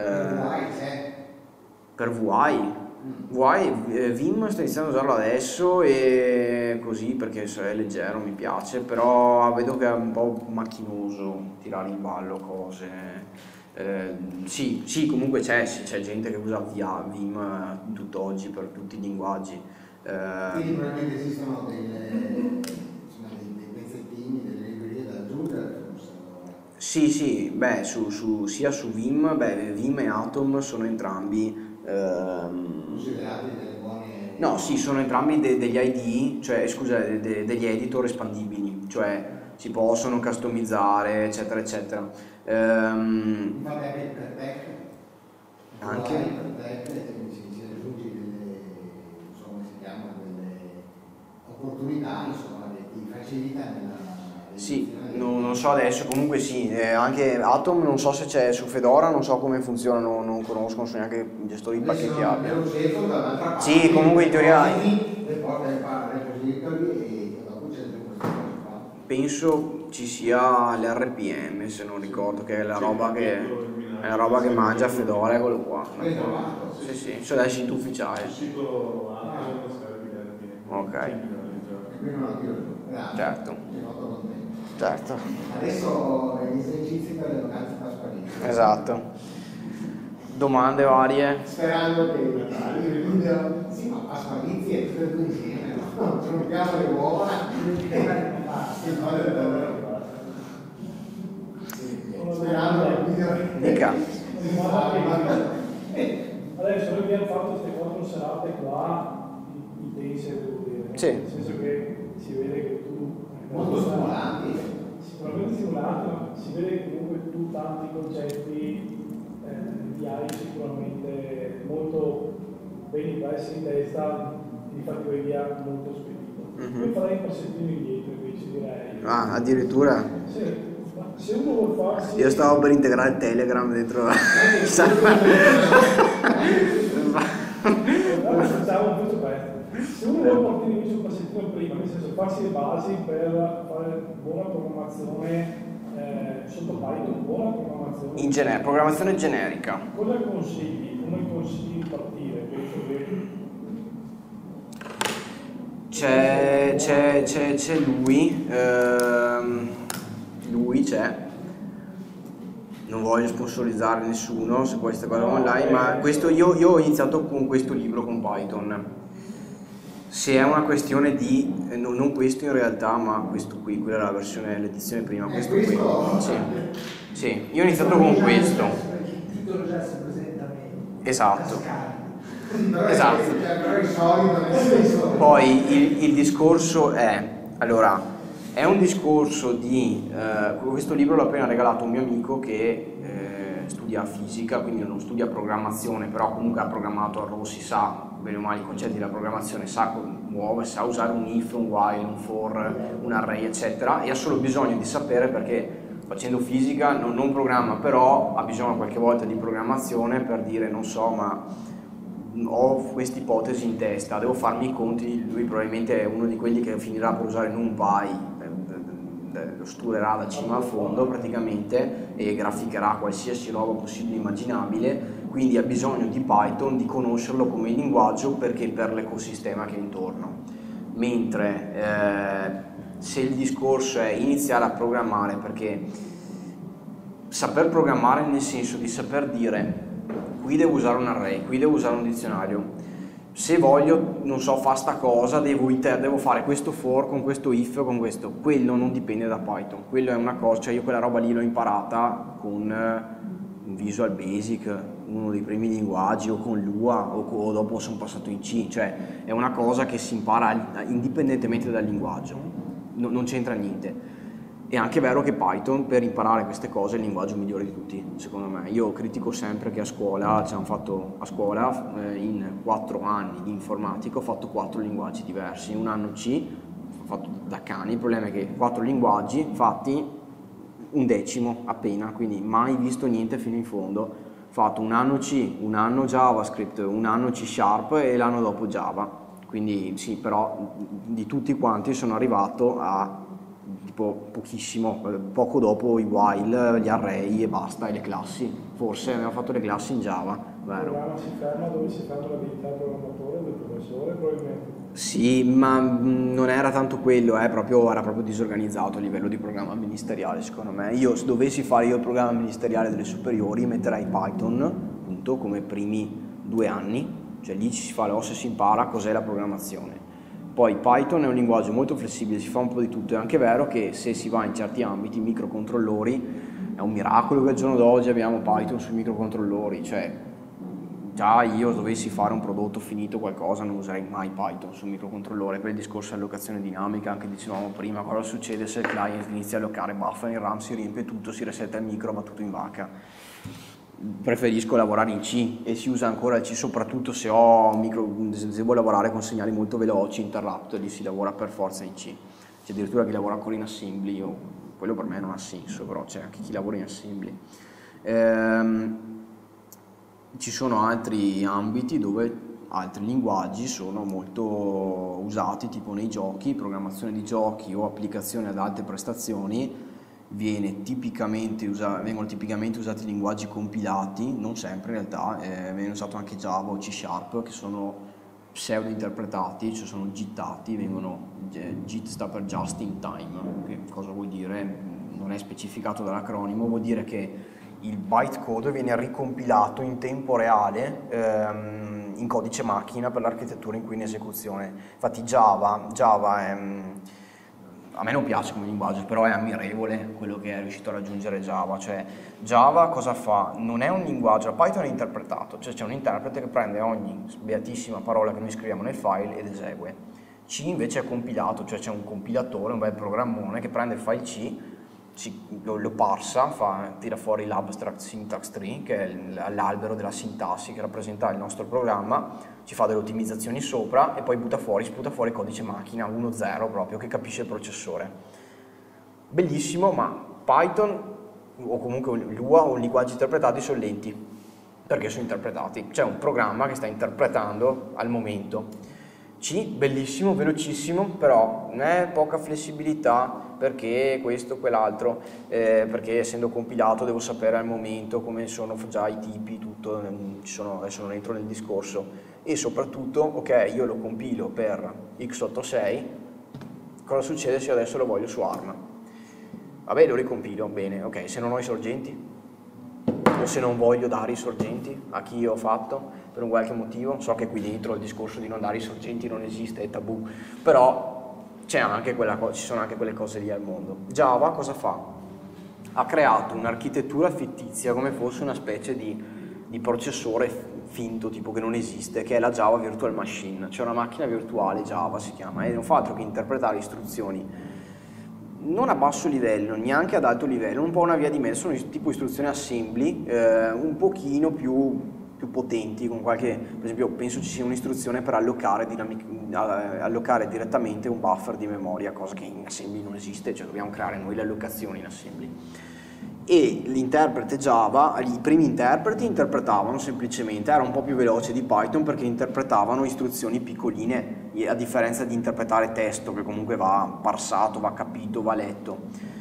Speaker 1: VI. Vim sto iniziando a usarlo adesso, e così perché è leggero, mi piace, però vedo che è un po' macchinoso tirare in ballo cose. Sì, comunque c'è gente che usa Vim tutt'oggi per tutti i linguaggi.
Speaker 2: Quindi probabilmente esistono dei pezzettini, delle librerie da aggiungere.
Speaker 1: Sì, beh, sia su Vim, Vim e Atom sono entrambi
Speaker 2: considerati delle buone...
Speaker 1: No, sì, sono entrambi degli IDE, cioè scusa, degli editor espandibili, cioè si possono customizzare, eccetera, eccetera.
Speaker 2: Infatti anche il PerTech,
Speaker 1: anche
Speaker 2: il PerTech si aggiungi delle, insomma, come si chiamano, delle opportunità, insomma, che ti facilita nella...
Speaker 1: Sì, non so adesso, comunque sì, anche Atom non so se c'è su Fedora, non so come funziona, non conosco, non so neanche i gestori di pacchetti abbia. Sì, comunque in teoria... Penso ci sia l'RPM, se non ricordo, che è la roba che mangia Fedora, eccolo qua. Sì, cioè dal sito ufficiale. Ok. Certo. Certo.
Speaker 2: Adesso gli esercizi per le vacanze pasqualini.
Speaker 1: Esatto. Domande varie?
Speaker 2: Sperando che il video, sì, ma pasqualizi è tutto e due insieme, no? Trompiamo le uova sperando che il video...
Speaker 1: Dica.
Speaker 3: Adesso noi abbiamo fatto queste 4 serate qua intense, devo dire.
Speaker 1: Sì.
Speaker 3: Nel senso che si vede che tu...
Speaker 2: Molto stimolanti.
Speaker 3: Sicuramente stimolante, ma si vede che comunque tu tanti concetti li hai sicuramente molto ben impressi in testa, li fatti poi via molto spedito. Io farei un passettino indietro invece, direi.
Speaker 1: Ah, addirittura?
Speaker 3: Sì, ma se uno vuol farsi...
Speaker 1: Io stavo per integrare il Telegram dentro.
Speaker 3: Facciamo questo questo. Se uno vuole partire invece un passettino prima, nel senso farsi le basi per fare buona programmazione sotto Python, buona programmazione.
Speaker 1: In genere, programmazione generica.
Speaker 3: Cosa consigli? Come consigli di partire? Penso che...
Speaker 1: C'è lui c'è. Non voglio sponsorizzare nessuno su queste cose online, ma questo io ho iniziato con questo libro con Python. Se è una questione di, non questo in realtà, ma questo qui, quella è la versione, l'edizione prima, questo qui. Sì. Sì, io ho iniziato con questo.
Speaker 5: Il titolo già si presenta meglio.
Speaker 1: Esatto.
Speaker 2: Esatto. Però il solito nel senso...
Speaker 1: Poi il discorso allora, è un discorso di, questo libro l'ho appena regalato a un mio amico che studia fisica, quindi non studia programmazione, però comunque ha programmato a Rossi, sa bene o male i concetti della programmazione, sa muove, sa usare un if, un while, un for, un array, eccetera, e ha solo bisogno di sapere perché facendo fisica non programma, però ha bisogno qualche volta di programmazione per dire, non so, ma ho questa ipotesi in testa, devo farmi i conti, lui probabilmente è uno di quelli che finirà per usare NumPy, lo sturerà da cima a fondo praticamente e graficherà qualsiasi roba possibile e immaginabile, quindi ha bisogno di Python, di conoscerlo come linguaggio perché per l'ecosistema che è intorno. Mentre se il discorso è iniziare a programmare, perché saper programmare nel senso di saper dire qui devo usare un array, qui devo usare un dizionario, se voglio, non so, fare sta cosa, devo fare questo for con questo if, con questo, quello non dipende da Python, quello è una cosa, cioè io quella roba lì l'ho imparata con Visual Basic, uno dei primi linguaggi, o con Lua, o dopo sono passato in C, cioè è una cosa che si impara indipendentemente dal linguaggio, non c'entra niente. È anche vero che Python per imparare queste cose è il linguaggio migliore di tutti, secondo me. Io critico sempre che a scuola, ci hanno fatto a scuola in 4 anni di informatica ho fatto 4 linguaggi diversi, un anno C, ho fatto da cani, il problema è che 4 linguaggi fatti un decimo appena, quindi mai visto niente fino in fondo. Ho fatto un anno C, un anno JavaScript, un anno C# e l'anno dopo Java, quindi sì, però di tutti quanti sono arrivato a tipo pochissimo, poco dopo i while, gli array e basta, e le classi. Forse abbiamo fatto le classi in Java, vero?
Speaker 3: Il programma si ferma dove si ferma l'abilità del programmatore, del professore probabilmente.
Speaker 1: Sì, ma non era tanto quello, era proprio disorganizzato a livello di programma ministeriale, secondo me. Io, se dovessi fare io il programma ministeriale delle superiori, metterei Python, appunto, come primi 2 anni, cioè lì ci si fa l'osso e si impara cos'è la programmazione. Poi Python è un linguaggio molto flessibile, si fa un po' di tutto, è anche vero che se si va in certi ambiti, microcontrollori, è un miracolo che al giorno d'oggi abbiamo Python sui microcontrollori, cioè già io dovessi fare un prodotto finito qualcosa non userei mai Python sul microcontrollore per il discorso allocazione dinamica, anche dicevamo prima, cosa succede se il client inizia a allocare buffer in RAM, si riempie tutto, si resetta il micro, va tutto in vacca. Preferisco lavorare in C e si usa ancora il C soprattutto se devo lavorare con segnali molto veloci, interrupt, lì si lavora per forza in C. C'è addirittura chi lavora ancora in assembly, quello per me non ha senso, però c'è anche chi lavora in assembly. Ci sono altri ambiti dove altri linguaggi sono molto usati, tipo nei giochi, programmazione di giochi o applicazione ad alte prestazioni. Vengono tipicamente usati linguaggi compilati, non sempre in realtà, viene usato anche Java o C#, che sono pseudo interpretati, cioè sono gittati, JIT sta per Just in Time, che cosa vuol dire? Non è specificato dall'acronimo, vuol dire che il bytecode viene ricompilato in tempo reale in codice macchina per l'architettura in cui è in esecuzione. Infatti Java è, a me non piace come linguaggio, però è ammirevole quello che è riuscito a raggiungere Java. Cioè Java cosa fa? Non è un linguaggio, Python è interpretato, cioè c'è un interprete che prende ogni beatissima parola che noi scriviamo nel file ed esegue. C invece è compilato, cioè c'è un compilatore, un bel programmone che prende il file C, lo parsa, tira fuori l'abstract syntax tree, che è l'albero della sintassi che rappresenta il nostro programma, ci fa delle ottimizzazioni sopra e poi sputa fuori codice macchina 1.0 proprio, che capisce il processore. Bellissimo, ma Python o comunque Lua o linguaggi interpretati sono lenti, perché sono interpretati. C'è un programma che sta interpretando al momento. C, bellissimo, velocissimo, però ne è poca flessibilità, perché questo, quell'altro, perché essendo compilato devo sapere al momento come sono già i tipi, tutto, adesso non entro nel discorso. E soprattutto, ok, io lo compilo per x86, cosa succede se adesso lo voglio su ARM? Vabbè, lo ricompilo, bene, ok, se non ho i sorgenti, o se non voglio dare i sorgenti a chi ho fatto per un qualche motivo, so che qui dentro il discorso di non dare i sorgenti non esiste, è tabù, però ci sono anche quelle cose lì al mondo. Java cosa fa? Ha creato un'architettura fittizia come fosse una specie di processore finto, tipo che non esiste, che è la Java Virtual Machine, cioè una macchina virtuale Java si chiama, e non fa altro che interpretare istruzioni non a basso livello, neanche ad alto livello, un po' una via di mezzo, sono tipo istruzioni assembly, un pochino più potenti, con qualche, per esempio penso ci sia un'istruzione per allocare direttamente un buffer di memoria, cosa che in assembly non esiste, cioè dobbiamo creare noi le allocazioni in assembly. E l'interprete Java, i primi interpreti interpretavano semplicemente, era un po' più veloce di Python perché interpretavano istruzioni piccoline, a differenza di interpretare testo che comunque va parsato, va capito, va letto.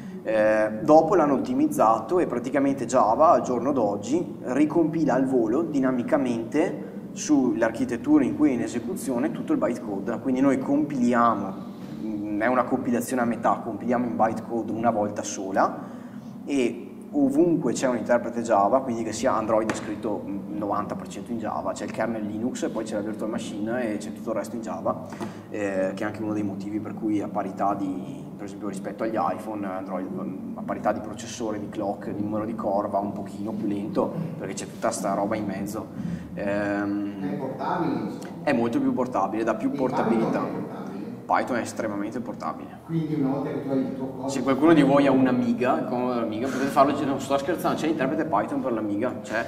Speaker 1: Dopo l'hanno ottimizzato e praticamente Java al giorno d'oggi ricompila al volo dinamicamente sull'architettura in cui è in esecuzione tutto il bytecode, quindi noi compiliamo, è una compilazione a metà, compiliamo in bytecode una volta sola e ovunque c'è un interprete Java, quindi che sia Android è scritto 90% in Java, c'è il kernel Linux e poi c'è la virtual machine e c'è tutto il resto in Java, che è anche uno dei motivi per cui a parità di, per esempio rispetto agli iPhone, Android a parità di processore, di clock, di numero di core va un pochino più lento perché c'è tutta sta roba in mezzo.
Speaker 2: È portabile?
Speaker 1: È molto più portabile, dà più portabilità. Python è estremamente portabile.
Speaker 2: Quindi una volta che tu hai il tuo codice...
Speaker 1: Se qualcuno di voi ha un'Amiga, potete farlo, non sto scherzando, c'è l'interprete Python per l'Amiga, c'è,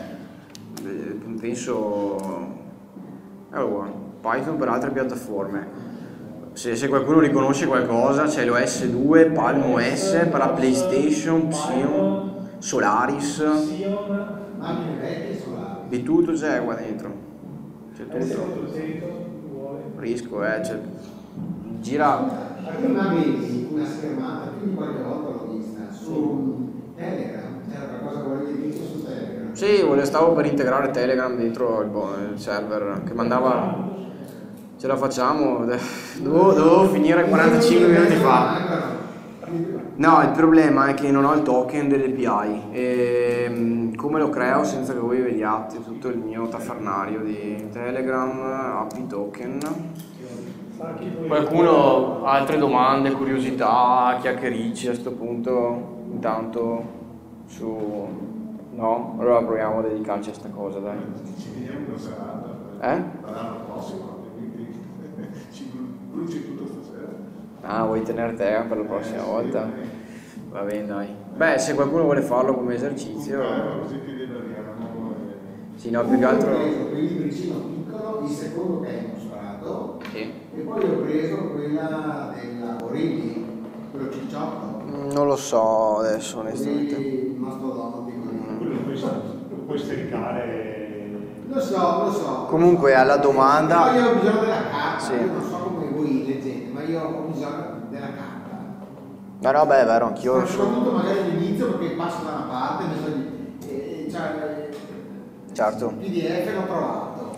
Speaker 1: penso, Python per altre piattaforme. Se qualcuno riconosce qualcosa, c'è l'OS2, Palm OS per la PlayStation, Psion, Solaris,
Speaker 2: Macchine vecchie Solaris.
Speaker 1: di tutto c'è qua dentro, c'è tutto. Risco, c'è... Gira.
Speaker 2: Prima vedi una schermata, più di qualche volta l'ho vista, su Telegram, c'era qualcosa che volevi dire su Telegram?
Speaker 1: Sì, stavo per integrare Telegram dentro il server che mandava, ce la facciamo, dovevo finire 45 minuti fa. No, il problema è che non ho il token dell'API e come lo creo senza che voi vediate tutto il mio tafernario di Telegram, API token. Qualcuno ha altre domande, curiosità, chiacchiericci a questo punto? Intanto su... no? Allora proviamo a dedicarci a sta cosa, dai.
Speaker 4: Ci vediamo una serata. L'anno prossimo, quindi ci bruci tutto stasera.
Speaker 1: Ah, vuoi tenere te per la prossima volta? Va bene, dai. Beh, se qualcuno vuole farlo come esercizio...
Speaker 4: così ti liberiamo.
Speaker 1: Sì, no, più che altro...
Speaker 2: Ho preso quel libricino piccolo, il secondo che hai mostrato,
Speaker 1: Sì.
Speaker 2: e poi ho preso quella della Orilli, quello cicciotto.
Speaker 1: Non lo so adesso, onestamente.
Speaker 2: Il mastodonte.
Speaker 4: Quello lo puoi scaricare.
Speaker 2: Lo so.
Speaker 1: Comunque alla domanda...
Speaker 2: Poi io ho bisogno della carta,
Speaker 1: Sì.
Speaker 2: io non so come voi leggete, ma io ho bisogno della carta.
Speaker 1: No, beh, è vero, anch'io...
Speaker 2: Ma soprattutto magari all'inizio perché passo da una parte, certo. Il PDF l'ho provato,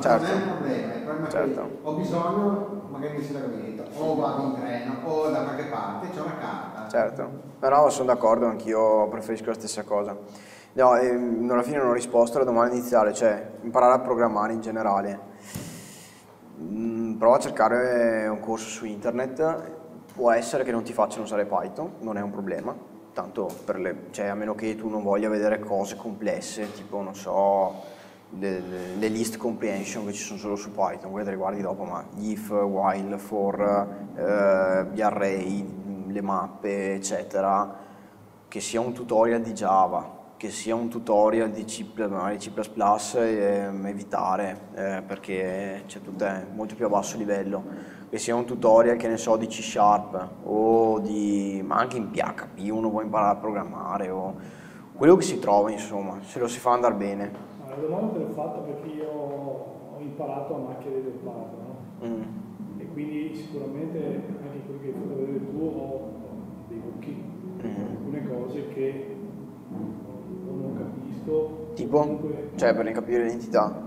Speaker 1: Certo.
Speaker 2: non è un problema, il problema è
Speaker 1: Certo.
Speaker 2: che ho bisogno, magari mi si lamenta, o vado in treno, o da qualche parte, c'è una carta.
Speaker 1: Certo, no, sono d'accordo, anch'io preferisco la stessa cosa. No, alla fine non ho risposto alla domanda iniziale, cioè imparare a programmare in generale. Prova a cercare un corso su internet, può essere che non ti facciano usare Python, non è un problema, tanto cioè, a meno che tu non voglia vedere cose complesse, tipo, non so, le list comprehension che ci sono solo su Python, quelle te le guardi dopo, ma if, while, for, gli array, le mappe, eccetera, che sia un tutorial di Java, che sia un tutorial di C++, magari C++, evitare, perché c'è tutto molto più a basso livello, che sia un tutorial, che ne so, di C# o ma anche in PHP uno vuole imparare a programmare, o quello che si trova, insomma, se lo si fa andare bene.
Speaker 3: La domanda te l'ho fatta perché io ho imparato a macchia di leopardo, no? E quindi sicuramente anche quello che hai fatto vedere tu ho dei buchi, alcune cose che non capisco.
Speaker 1: Tipo?
Speaker 3: Comunque,
Speaker 1: Cioè, per ne capire l'identità?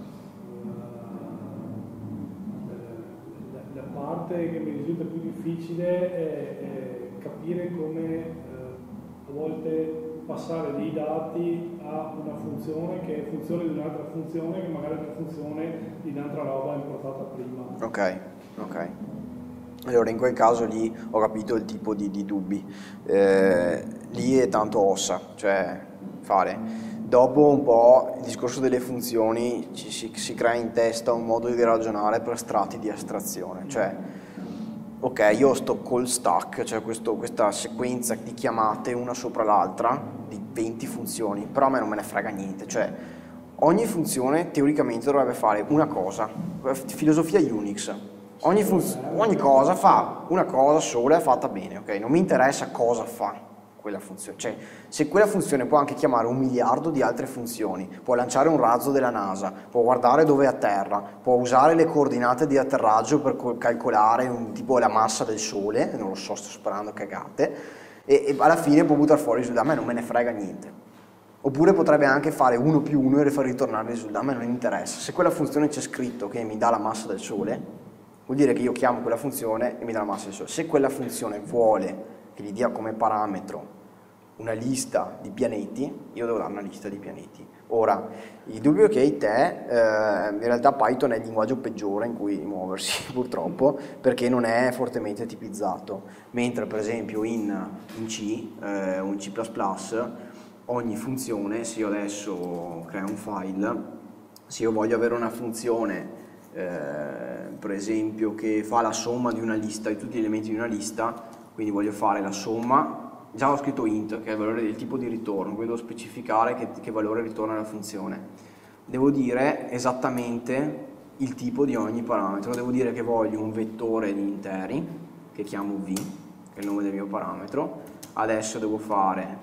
Speaker 3: la parte che mi risulta più difficile è capire come a volte passare dei dati a una funzione che è funzione di un'altra funzione, che magari è una funzione di un'altra roba importata prima.
Speaker 1: Ok, ok. Allora in quel caso lì ho capito il tipo di dubbi. Lì è tanto ossa, cioè fare. Dopo un po' il discorso delle funzioni si crea in testa un modo di ragionare per strati di astrazione, cioè ok, io ho sto call stack, cioè questa sequenza di chiamate una sopra l'altra di 20 funzioni, però a me non me ne frega niente, cioè ogni funzione teoricamente dovrebbe fare una cosa, filosofia Unix, ogni cosa fa una cosa sola e è fatta bene, ok? Non mi interessa cosa fa quella funzione, cioè se quella funzione può anche chiamare 1 miliardo di altre funzioni, può lanciare un razzo della NASA, può guardare dove atterra, può usare le coordinate di atterraggio per calcolare tipo la massa del Sole, non lo so, sto sparando cagate, e alla fine può buttare fuori il risultato, a me non me ne frega niente. Oppure potrebbe anche fare 1 più 1 e far ritornare il risultato, a me non interessa. Se quella funzione c'è scritto che mi dà la massa del Sole, vuol dire che io chiamo quella funzione e mi dà la massa del Sole. Se quella funzione vuole che gli dia come parametro una lista di pianeti, io devo dare una lista di pianeti. Ora, il dubbio è che in realtà Python è il linguaggio peggiore in cui muoversi, purtroppo, perché non è fortemente tipizzato, mentre per esempio in C o in C++, ogni funzione, se io adesso creo un file, se io voglio avere una funzione, per esempio, che fa la somma di una lista, di tutti gli elementi di una lista, quindi voglio fare la somma, già ho scritto int, che è il valore del tipo di ritorno, quindi devo specificare che valore ritorna la funzione. Devo dire esattamente il tipo di ogni parametro, devo dire che voglio un vettore di interi, che chiamo v, che è il nome del mio parametro. Adesso devo fare,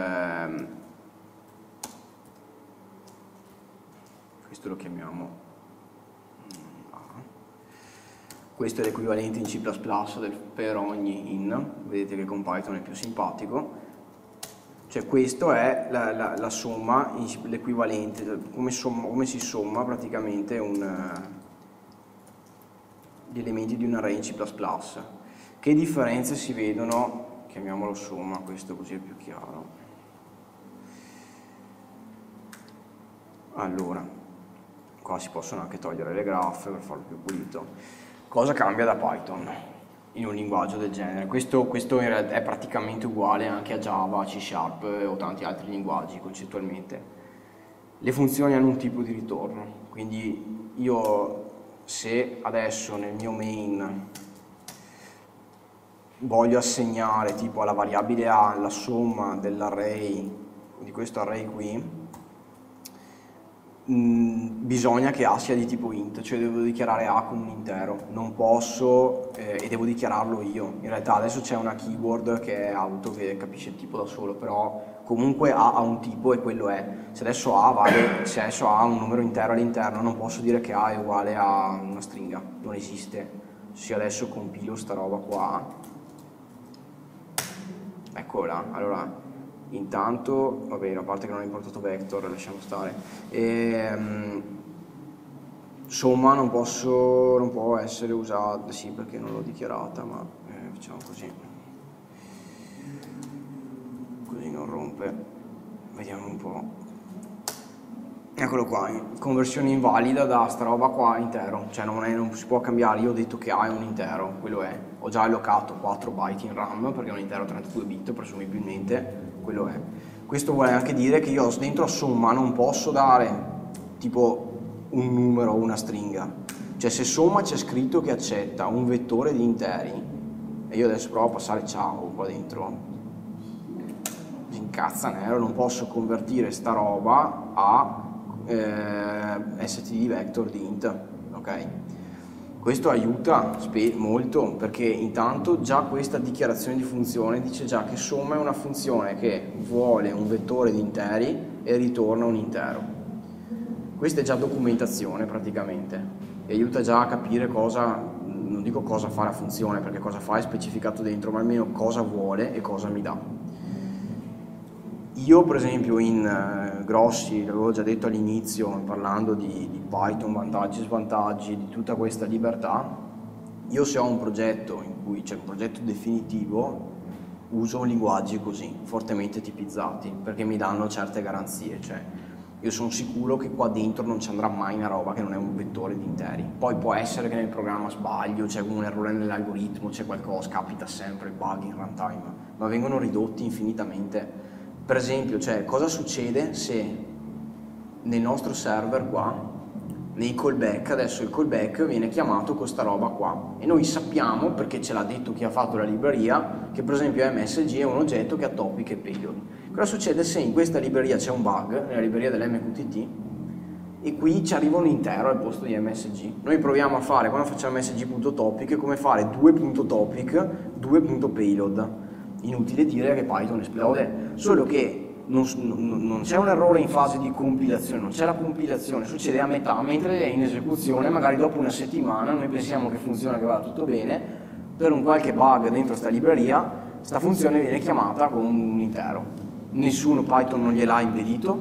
Speaker 1: questo lo chiamiamo A. Questo è l'equivalente in C++ per ogni in, vedete che con Python è più simpatico, cioè questo è la somma, l'equivalente, come si somma praticamente gli elementi di un array in C++. Che differenze si vedono, chiamiamolo somma, questo così è più chiaro. Allora, qua si possono anche togliere le graffe per farlo più pulito. Cosa cambia da Python in un linguaggio del genere? Questo in realtà è praticamente uguale anche a Java, a C# o tanti altri linguaggi concettualmente. Le funzioni hanno un tipo di ritorno, quindi io se adesso nel mio main voglio assegnare tipo alla variabile A la somma dell'array, di questo array qui, bisogna che A sia di tipo int, cioè devo dichiarare A come un intero, non posso e devo dichiararlo io. In realtà adesso c'è una keyword che è auto che capisce il tipo da solo, però comunque A ha un tipo e quello è. Se adesso A ha un numero intero all'interno, non posso dire che A è uguale a una stringa, non esiste. Se adesso compilo sta roba qua, eccola, allora intanto, vabbè, a parte che non ho importato vector, lasciamo stare. somma non può essere usata, sì, perché non l'ho dichiarata, ma facciamo così non rompe. Vediamo un po'. Eccolo qua, conversione invalida da sta roba qua intero, cioè non si può cambiare. Io ho detto che A è un intero, quello è. Ho già allocato 4 byte in RAM perché è un intero 32 bit, presumibilmente quello è. Questo vuole anche dire che io dentro a somma non posso dare tipo un numero o una stringa. Cioè se somma c'è scritto che accetta un vettore di interi, e io adesso provo a passare ciao qua dentro, mi incazza nero, non posso convertire sta roba a std vector di int, ok? Questo aiuta molto, perché intanto già questa dichiarazione di funzione dice già che somma è una funzione che vuole un vettore di interi e ritorna un intero. Questa è già documentazione praticamente, e aiuta già a capire cosa, non dico cosa fa la funzione, perché cosa fa è specificato dentro, ma almeno cosa vuole e cosa mi dà. Io per esempio in grossi, l'avevo già detto all'inizio parlando di Python, vantaggi e svantaggi, di tutta questa libertà, io se ho un progetto in cui c'è un progetto definitivo uso linguaggi così, fortemente tipizzati, perché mi danno certe garanzie, cioè io sono sicuro che qua dentro non ci andrà mai una roba che non è un vettore di interi. Poi può essere che nel programma sbaglio, c'è un errore nell'algoritmo, c'è qualcosa, capita sempre, bug in runtime, ma vengono ridotti infinitamente. Per esempio, cioè, cosa succede se nel nostro server qua, nei callback, adesso il callback viene chiamato con sta roba qua, e noi sappiamo, perché ce l'ha detto chi ha fatto la libreria, che per esempio MSG è un oggetto che ha topic e payload. Cosa succede se in questa libreria c'è un bug, nella libreria dell'MQTT, e qui ci arriva un intero al posto di MSG? Noi proviamo a fare, quando facciamo msg.topic, come fare 2.topic, 2.payload. Inutile dire che Python esplode, solo che non c'è un errore in fase di compilazione, non c'è la compilazione, succede a metà, mentre è in esecuzione, magari dopo una settimana noi pensiamo che funziona, che va tutto bene, per un qualche bug dentro sta libreria, sta funzione viene chiamata con un intero. Nessuno, Python non gliel'ha impedito,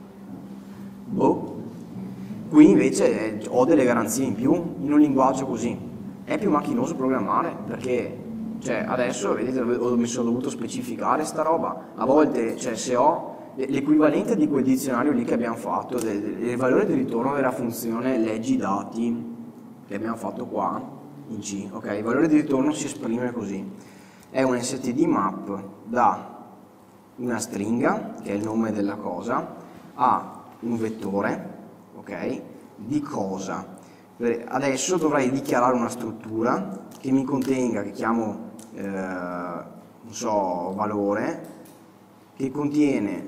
Speaker 1: boh. Qui invece ho delle garanzie in più, in un linguaggio così. È più macchinoso programmare, perché cioè adesso vedete mi sono dovuto specificare sta roba, a volte cioè, se ho l'equivalente di quel dizionario lì che abbiamo fatto, del valore di ritorno della funzione leggi dati che abbiamo fatto qua in C, ok? Il valore di ritorno si esprime così, è un std map da una stringa, che è il nome della cosa, a un vettore, ok? Di cosa? Adesso dovrei dichiarare una struttura che mi contenga, che chiamo non so, valore, che contiene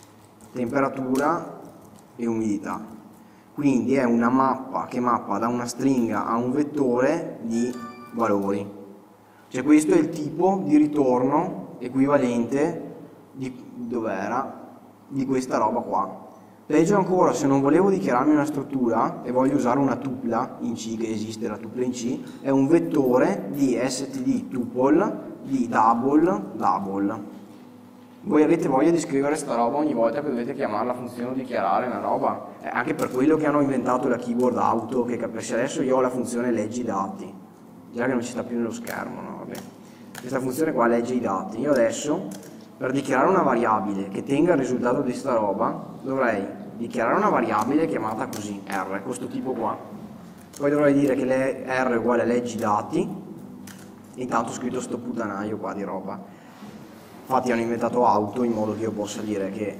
Speaker 1: temperatura e umidità. Quindi è una mappa che mappa da una stringa a un vettore di valori. Cioè questo è il tipo di ritorno equivalente di dov'era di questa roba qua. Peggio ancora, se non volevo dichiararmi una struttura e voglio usare una tupla in C, che esiste la tupla in C, è un vettore di std tuple di double. Voi avete voglia di scrivere sta roba ogni volta che dovete chiamare la funzione o dichiarare una roba? È anche per quello che hanno inventato la keyboard auto, che capisce adesso io ho la funzione leggi dati, già che non ci sta più nello schermo, no? Vabbè. Questa funzione qua legge i dati. Io adesso, per dichiarare una variabile che tenga il risultato di sta roba, dovrei dichiarare una variabile chiamata così, R, questo tipo qua. Poi dovrei dire che R è uguale a leggi dati, e intanto ho scritto sto puttanaio qua di roba. Infatti hanno inventato auto in modo che io possa dire che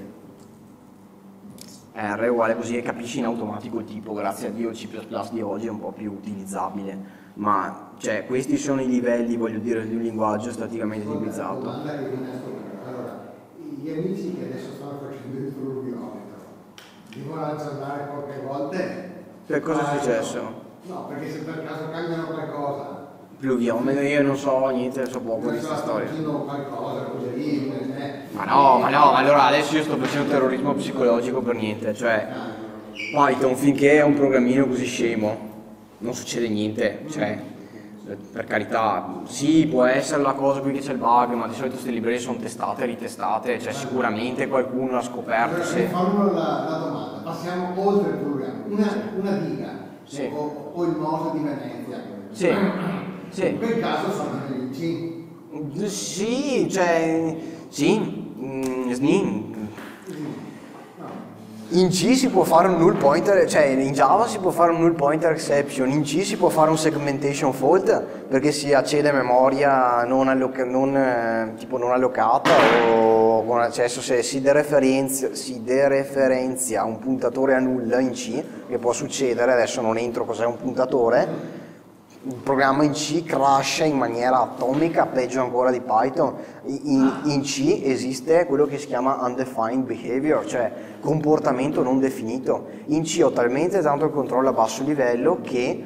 Speaker 1: R è uguale così e capisci in automatico il tipo. Grazie a Dio il C++ di oggi è un po' più utilizzabile, ma cioè, questi sono i livelli, voglio dire, di un linguaggio staticamente tipizzato.
Speaker 2: Allora, gli amici che adesso stanno facendo il fluviometro devono aggiornare poche volte.
Speaker 1: Che cosa è successo?
Speaker 2: No, perché se per caso cambiano qualcosa.
Speaker 1: Pluviometro, io non so niente, so poco di questa storia.
Speaker 2: Qualcosa così,
Speaker 1: Ma no, allora adesso io sto facendo terrorismo psicologico per niente, cioè Python finché è un programmino così scemo non succede niente, cioè per carità, sì può essere la cosa qui che c'è il bug, ma di solito queste librerie sono testate e ritestate, cioè sicuramente qualcuno l'ha scoperto.
Speaker 2: Allora, se... la domanda, passiamo oltre il programma, una diga
Speaker 1: Sì.
Speaker 2: O il Mose di Venezia.
Speaker 1: Sì. Sì.
Speaker 2: In quel caso sono nell'IC.
Speaker 1: Sì, cioè, sì, SNI. In C si può fare un null pointer, cioè in Java si può fare un null pointer exception, in C si può fare un segmentation fault perché si accede a memoria non allocata o con accesso, se si dereferenzia un puntatore a null in C, che può succedere, adesso non entro cos'è un puntatore. Il programma in C crasha in maniera atomica, peggio ancora di Python. In C esiste quello che si chiama undefined behavior, cioè comportamento non definito. In C ho talmente tanto il controllo a basso livello che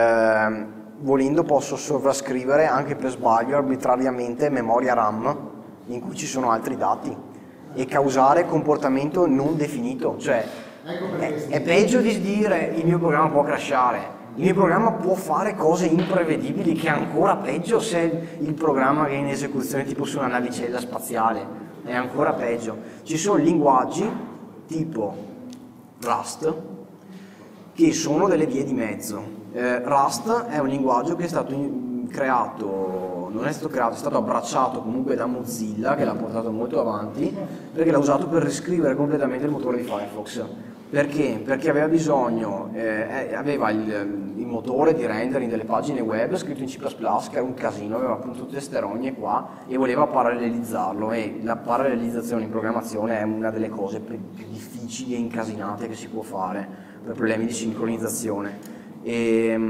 Speaker 1: volendo posso sovrascrivere anche per sbaglio arbitrariamente memoria RAM in cui ci sono altri dati e causare comportamento non definito, cioè è peggio di dire il mio programma può crashare. Il mio programma può fare cose imprevedibili, che è ancora peggio se il programma che è in esecuzione tipo su una navicella spaziale, è ancora peggio. Ci sono linguaggi tipo Rust che sono delle vie di mezzo. Rust è un linguaggio che è stato creato, non è stato creato, è stato abbracciato comunque da Mozilla, che l'ha portato molto avanti, perché l'ha usato per riscrivere completamente il motore di Firefox. Perché? Perché aveva bisogno, aveva il motore di rendering delle pagine web scritto in C++, che era un casino, aveva appunto tutte queste rogne qua e voleva parallelizzarlo, e la parallelizzazione in programmazione è una delle cose più difficili e incasinate che si può fare per problemi di sincronizzazione. E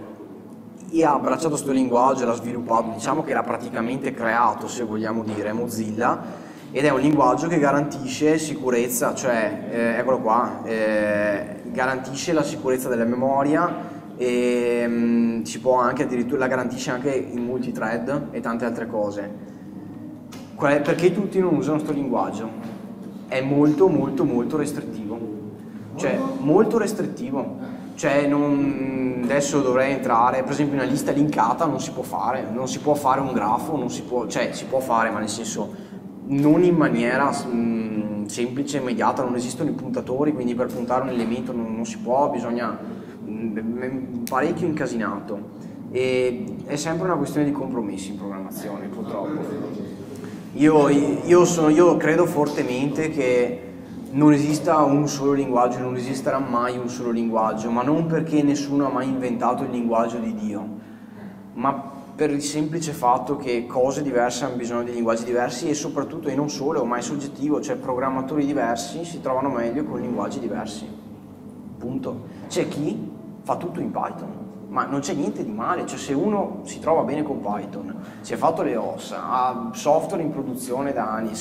Speaker 1: ha abbracciato questo linguaggio, l'ha sviluppato, diciamo che l'ha praticamente creato, se vogliamo dire, Mozilla, ed è un linguaggio che garantisce sicurezza, cioè, eccolo qua, garantisce la sicurezza della memoria e si può anche addirittura, la garantisce anche in multithread e tante altre cose. Perché tutti non usano questo linguaggio? È molto molto molto restrittivo, cioè molto restrittivo, cioè adesso dovrei entrare, per esempio una lista linkata non si può fare un grafo, non si può, cioè si può fare ma nel senso non in maniera semplice e immediata, non esistono i puntatori, quindi per puntare un elemento non si può, bisogna parecchio incasinato, e è sempre una questione di compromessi in programmazione, purtroppo. Io credo fortemente che non esista un solo linguaggio, non esisterà mai un solo linguaggio, ma non perché nessuno ha mai inventato il linguaggio di Dio, ma per il semplice fatto che cose diverse hanno bisogno di linguaggi diversi, e soprattutto, e non solo, ma è soggettivo, cioè programmatori diversi si trovano meglio con linguaggi diversi, punto. C'è chi fa tutto in Python, ma non c'è niente di male, cioè se uno si trova bene con Python, si è fatto le ossa, ha software in produzione da anni,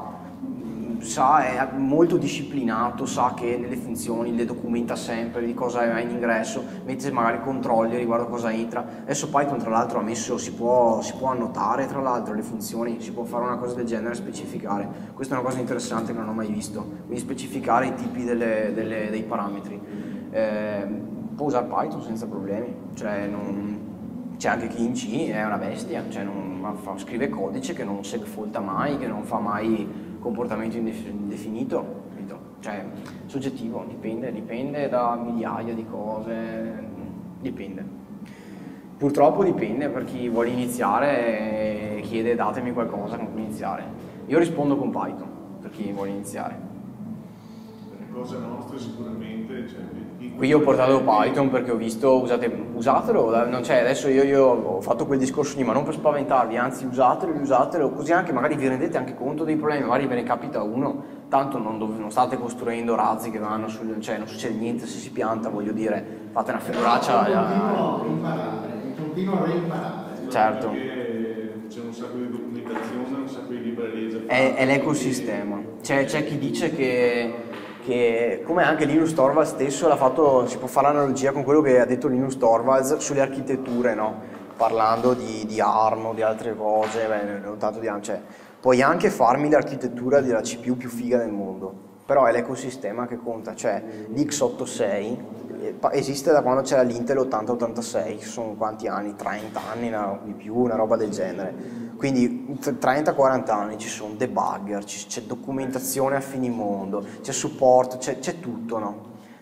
Speaker 1: è molto disciplinato, sa che nelle funzioni le documenta sempre di cosa è in ingresso, mette magari controlli riguardo a cosa entra. Adesso Python tra l'altro ha messo, si può annotare tra l'altro le funzioni, si può fare una cosa del genere, specificare. Questa è una cosa interessante che non ho mai visto, quindi specificare i tipi dei parametri. Può usare Python senza problemi, cioè c'è anche chi in C è una bestia, cioè scrive codice che non segfolta mai, che non fa mai comportamento indefinito, capito? Cioè soggettivo, dipende da migliaia di cose, dipende. Purtroppo dipende, per chi vuole iniziare e chiede datemi qualcosa con cui iniziare. Io rispondo con Python, per chi vuole iniziare.
Speaker 4: Per le cose nostre sicuramente, cioè,
Speaker 1: qui ho portato Python perché ho visto, usatelo, non c'è, adesso io ho fatto quel discorso lì, ma non per spaventarvi, anzi usatelo, così anche magari vi rendete anche conto dei problemi, magari ve ne capita uno, tanto non state costruendo razzi che vanno cioè non succede niente se si pianta, voglio dire, fate una figuraccia.
Speaker 2: Continuo a reimparare.
Speaker 1: Certo.
Speaker 4: C'è un sacco di documentazione, un sacco di librerie.
Speaker 1: È l'ecosistema, c'è chi dice che come anche Linus Torvalds stesso si può fare l'analogia con quello che ha detto Linus Torvalds sulle architetture, no? Parlando di ARM o di altre cose, cioè, puoi anche farmi l'architettura della CPU più figa del mondo, però è l'ecosistema che conta, cioè l'X86 esiste da quando c'era l'Intel 8086, sono quanti anni? 30 anni, di più, una roba del genere. Quindi 30-40 anni ci sono debugger, c'è documentazione a finimondo, c'è supporto, c'è tutto, no?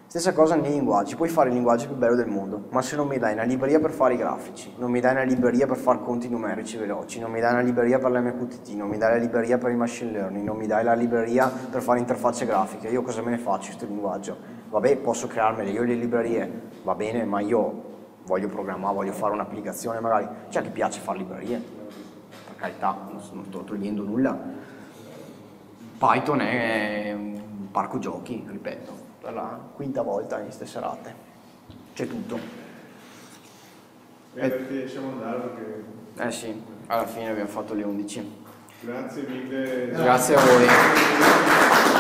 Speaker 1: Stessa cosa nei linguaggi, puoi fare il linguaggio più bello del mondo, ma se non mi dai una libreria per fare i grafici, non mi dai una libreria per fare conti numerici veloci, non mi dai una libreria per l'MQTT, non mi dai la libreria per il machine learning, non mi dai la libreria per fare interfacce grafiche, io cosa me ne faccio questo linguaggio? Vabbè, posso crearmele io le librerie, va bene, ma io voglio programmare, voglio fare un'applicazione magari, c'è a chi piace fare librerie, per carità, non sto togliendo nulla. Python è un parco giochi, ripeto, per la quinta volta in queste serate. C'è tutto.
Speaker 4: Perché siamo andati perché...
Speaker 1: Sì, alla fine abbiamo fatto le 11.
Speaker 4: Grazie mille.
Speaker 1: Grazie a voi.